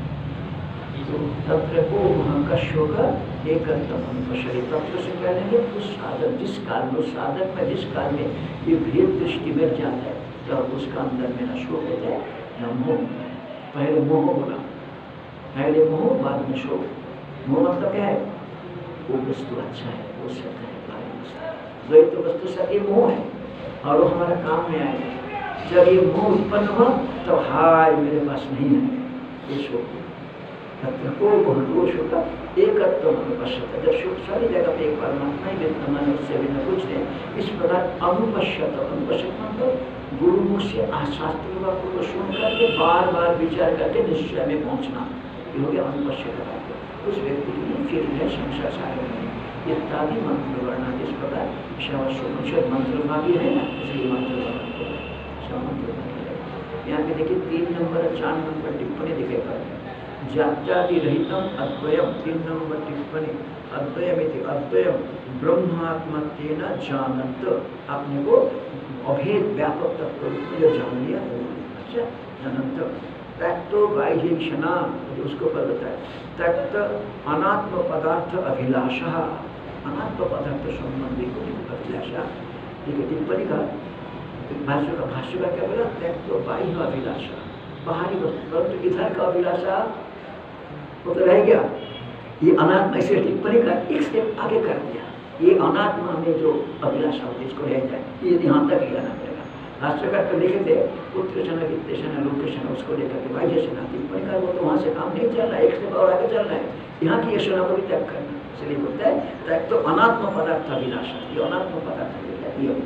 तत्र को मोह शोक एकत्वम अनुपश्यतः। तत्र से कह देंगे उस साधक, जिस काल में, उस साधक में जिस काल में ये भेद दृष्टि मिल जाता है तो उसका अंदर में न शोक होता है न मोह। पहले मोह बोला, पहले मोह बाद में शोक। मोह मतलब क्या है? वो वस्तु अच्छा है, वो सत्य है, भारी वस्तु, द्वैत वस्तु सत्य मोह है और वो हमारा काम में आएगा। जब ये मोह उत्पन्न हुआ तो हाय मेरे पास नहीं है, ये शोक। तत्र को मोह दोष होगा एकत्व अनुपश्यत, जब शोक सारी जगह पे एक परमात्मा ही विद्यमान है, उससे बिना कुछ नहीं। इस प्रकार अनुपश्यत, अनुपश्यत मतलब गुरुमुख से शास्त्र वाक्यों को सुन करके बार बार विचार करके निश्चय में पहुंचना, ये हो गया अनुपश्यत। उस व्यक्ति के लिए फिर है संसार सागर में इत्यादि मंत्र वर्णा। जिस प्रकार शवशोपनिषद मंत्र भागी है ना, इसलिए मंत्र मंत्र यहाँ पे देखिए तीन नंबर चार नंबर टिप्पणी दिखेगा, जात्यादि रहितम अद्वयम, तीन नंबर टिप्पणी अद्वयमिति, अद्वयम ब्रह्मात्मत्वेन जानन्त, अपने को अभेद व्यापक तत्व में जो जान लिया। अच्छा, जानन्त त्यक्तो बाह्यैषणा, उसको पर बताया त्यक्त अनात्म पदार्थ अभिलाषा, अनात्म पदार्थ संबंधी को अभिलाषा। देखिए टिप्पणी का भाष्य का भाष्य का क्या बोला? त्यक्तो बाह्य अभिलाषा, बाहरी वस्तु, परंतु इधर का अभिलाषा वो तो रह गया। ये अनात्मा, इसे टिप्पणी का एक स्टेप आगे कर दिया। ये अनात्मा में जो अभिलाषा होती है इसको रह जाए, ये यहाँ तक ले आना पड़ेगा। भाष्यकार तो लिखे थे पुत्रशना वित्तशना लोकशना, उसको लेकर के बाह्यशना, टिप्पणी का वो तो वहाँ से काम नहीं चल रहा है, एक स्टेप और आगे चल रहा है। यहाँ की यशना को भी त्याग करना, इसलिए बोलता है त्याग तो अनात्म पदार्थ अभिलाषा, ये अनात्म पदार्थ ये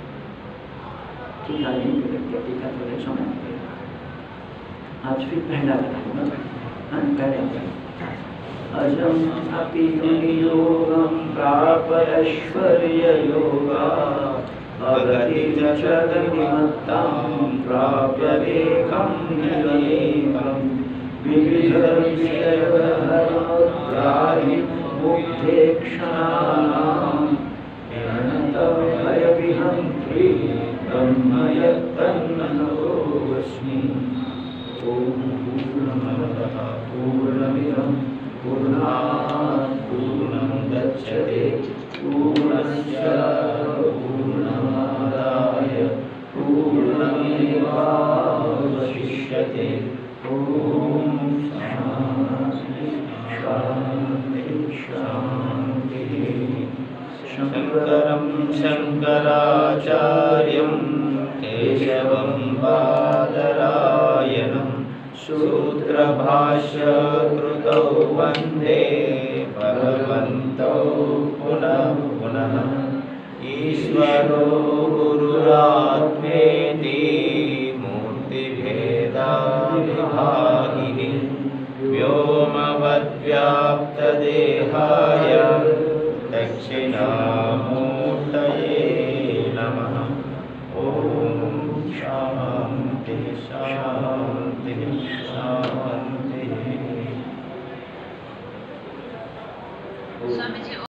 ठीक है। यहीं पे व्यक्ति टीका तो नहीं समझ पड़ेगा। आज फिर पहला बताऊँगा, पहले अजम अपि योगम प्रापरश्वर्य योगा अगति च गतिमत्तां प्राप्य एकं निरेकं विविध विषयग्राहि मुक्तेक्षणानां भयविहन्त्री ब्रह्म यत्तन्नतोऽस्मि। ॐ पूर्णमदः पूर्णमिदं पूर्णात् पूर्णमुदच्यते पूर्णस्य पूर्णमादाय पूर्णमेवावशिष्यते। ॐ शङ्कराचार्यं केशवं बादरायणं सूत्रभाष्यकृतौ वन्दे भगवन्तौ पुनः पुनः। ईश्वरो गुरुरात्मेति मूर्तिभेदाविभागिनि व्योमवद्व्याप्तदेहाय दक्षिणामूर्तये नमः। ॐ शान्ति शान्ति शान्तिः।